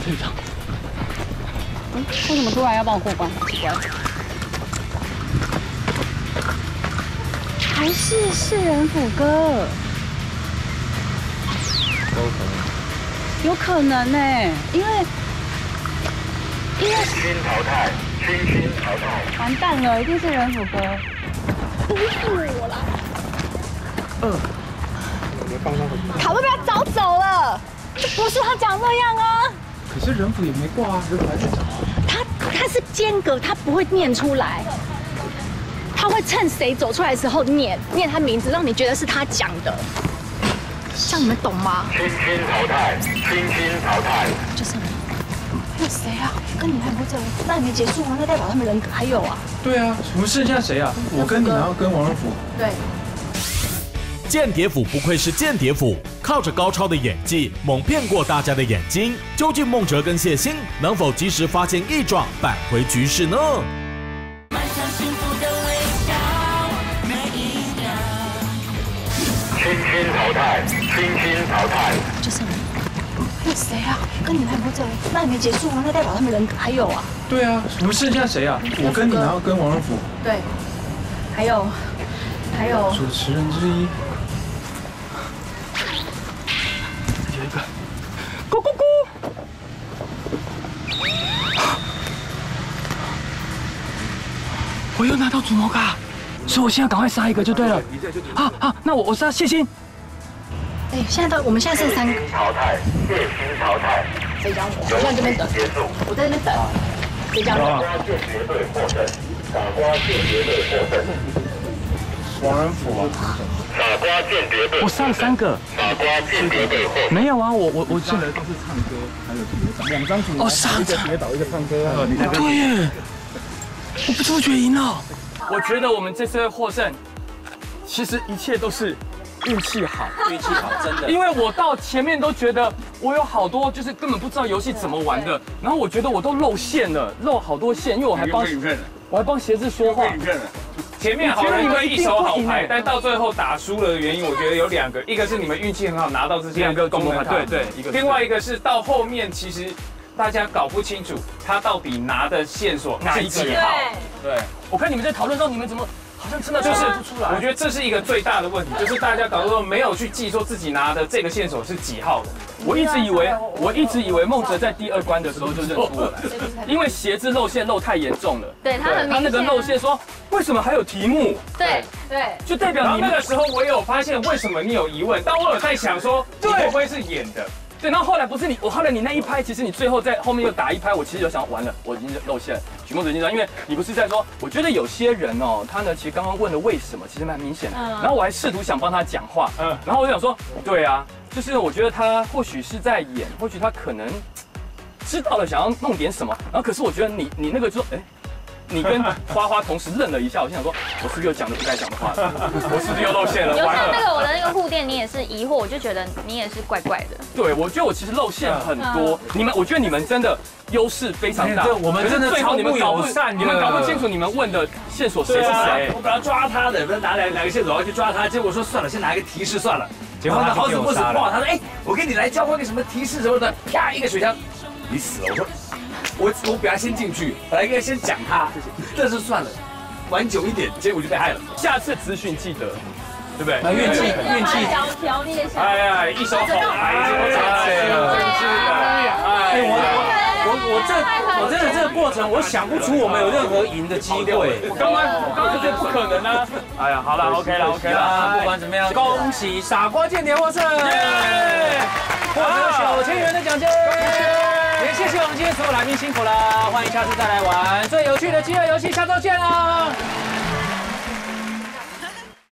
为什么突然要帮我过关？奇怪。还是四人辅歌？有可能呢，因为群星淘汰， 完蛋了，一定是人辅歌。 不是我啦。 考都被他找走了， 不是他讲那样啊。 可是人辅也没挂啊，人辅还在找啊。 他是间隔，他不会念出来，他会趁谁走出来的时候念他名字，让你觉得是他讲的。这样你们懂吗？ 群星淘汰。 就是你。还有谁啊？跟你还不走，那还没结束吗？那代表他们人还有啊。 对啊，我们剩下谁啊？我跟你，然后跟王仁甫。 对。 间谍府不愧是间谍府，靠着高超的演技猛骗过大家的眼睛。究竟孟哲跟谢欣能否及时发现异状，扳回局势呢？ 群星淘汰。 就是你。还有谁啊？跟你还不走，那还没结束吗？那代表他们人还有啊。 对啊，我们剩下谁啊？我跟你，然后跟王仁甫。 对。还有。 主持人之一。有一个，咕咕咕！我又拿到主谋卡，所以我现在赶快杀一个就对了。好，那我杀谢欣。 哎，我们现在剩3个。 淘汰，谢欣淘汰。 谁讲我？我在这边等。我在这边等。谁讲我？ 傻瓜间谍队获胜。 王仁甫啊。 傻瓜间谍队。 我杀了3个。 傻瓜间谍队获胜。 没有啊，我杀的都是唱歌，还有2张主哦，杀一个跌倒，一个唱歌啊。 对耶，我不知不觉赢了。我觉得我们这次会获胜，其实一切都是运气好，真的。因为我到前面都觉得我有好多就是根本不知道游戏怎么玩的，然后我觉得我都露馅了，露好多线，因为我还帮鞋子说话。 前面好像因为一手好牌，但到最后打输了的原因，我觉得有2个，一个是你们运气很好拿到这些 2个共同牌，对， 另外一个是到后面其实大家搞不清楚他到底拿的线索哪一个好。对， 我看你们在讨论的时候，你们怎么好像真的就是不出来？ 我觉得这是一个最大的问题，就是大家搞不好没有去记说自己拿的这个线索是几号的。 我一直以为孟哲在第2关的时候就认出了，因为鞋子露馅露太严重了。 对他很明显， 他那个露馅说为什么还有题目？ 对， 就代表你那个时候我有发现为什么你有疑问，但我有在想说你会不会是演的？ 对，然后后来不是你，后来你那一拍，其实你最后在后面又打一拍，我其实有想完了，我已经露馅了，许梦哲紧张，因为你不是在说，我觉得有些人哦，他呢其实刚刚问的为什么，其实蛮明显的，然后我还试图想帮他讲话，然后我就想说，对啊，就是我觉得他或许是在演，或许他可能知道了想要弄点什么，然后可是我觉得你那个就说，哎， 你跟花花同时愣了一下，我心想说，我是不是又讲的不该讲的话了？我是不是又露馅了？ 有时候那个我的那个护垫，你也是疑惑，我就觉得你也是怪怪的。 对，我觉得我其实露馅很多。我觉得你们真的优势非常大。 我们真的最后你们搞不清楚你们问的线索谁是谁。 我本来抓他的，不是拿个线索要去抓他，结果说算了，先拿一个提示算了。结果他好死不死碰到他说，哎，我跟你来交换个什么提示什么的，啪一个水枪，你死了。我说我比他先进去，本来应该先讲他，但是算了，玩久一点，结果就被害了。 下次咨询记得，对不对？ 运气。 条列下。 哎呀，一手好， 我真的这个过程，我想不出我们有任何赢的机会。 我刚刚就觉得不可能啊！哎呀，好了 ，OK 了。 不管怎么样，恭喜傻瓜间谍获胜，获得9000元的奖金。也谢谢我们今天所有来宾辛苦了，欢迎下次再来玩最有趣的饥饿游戏，下周见啦！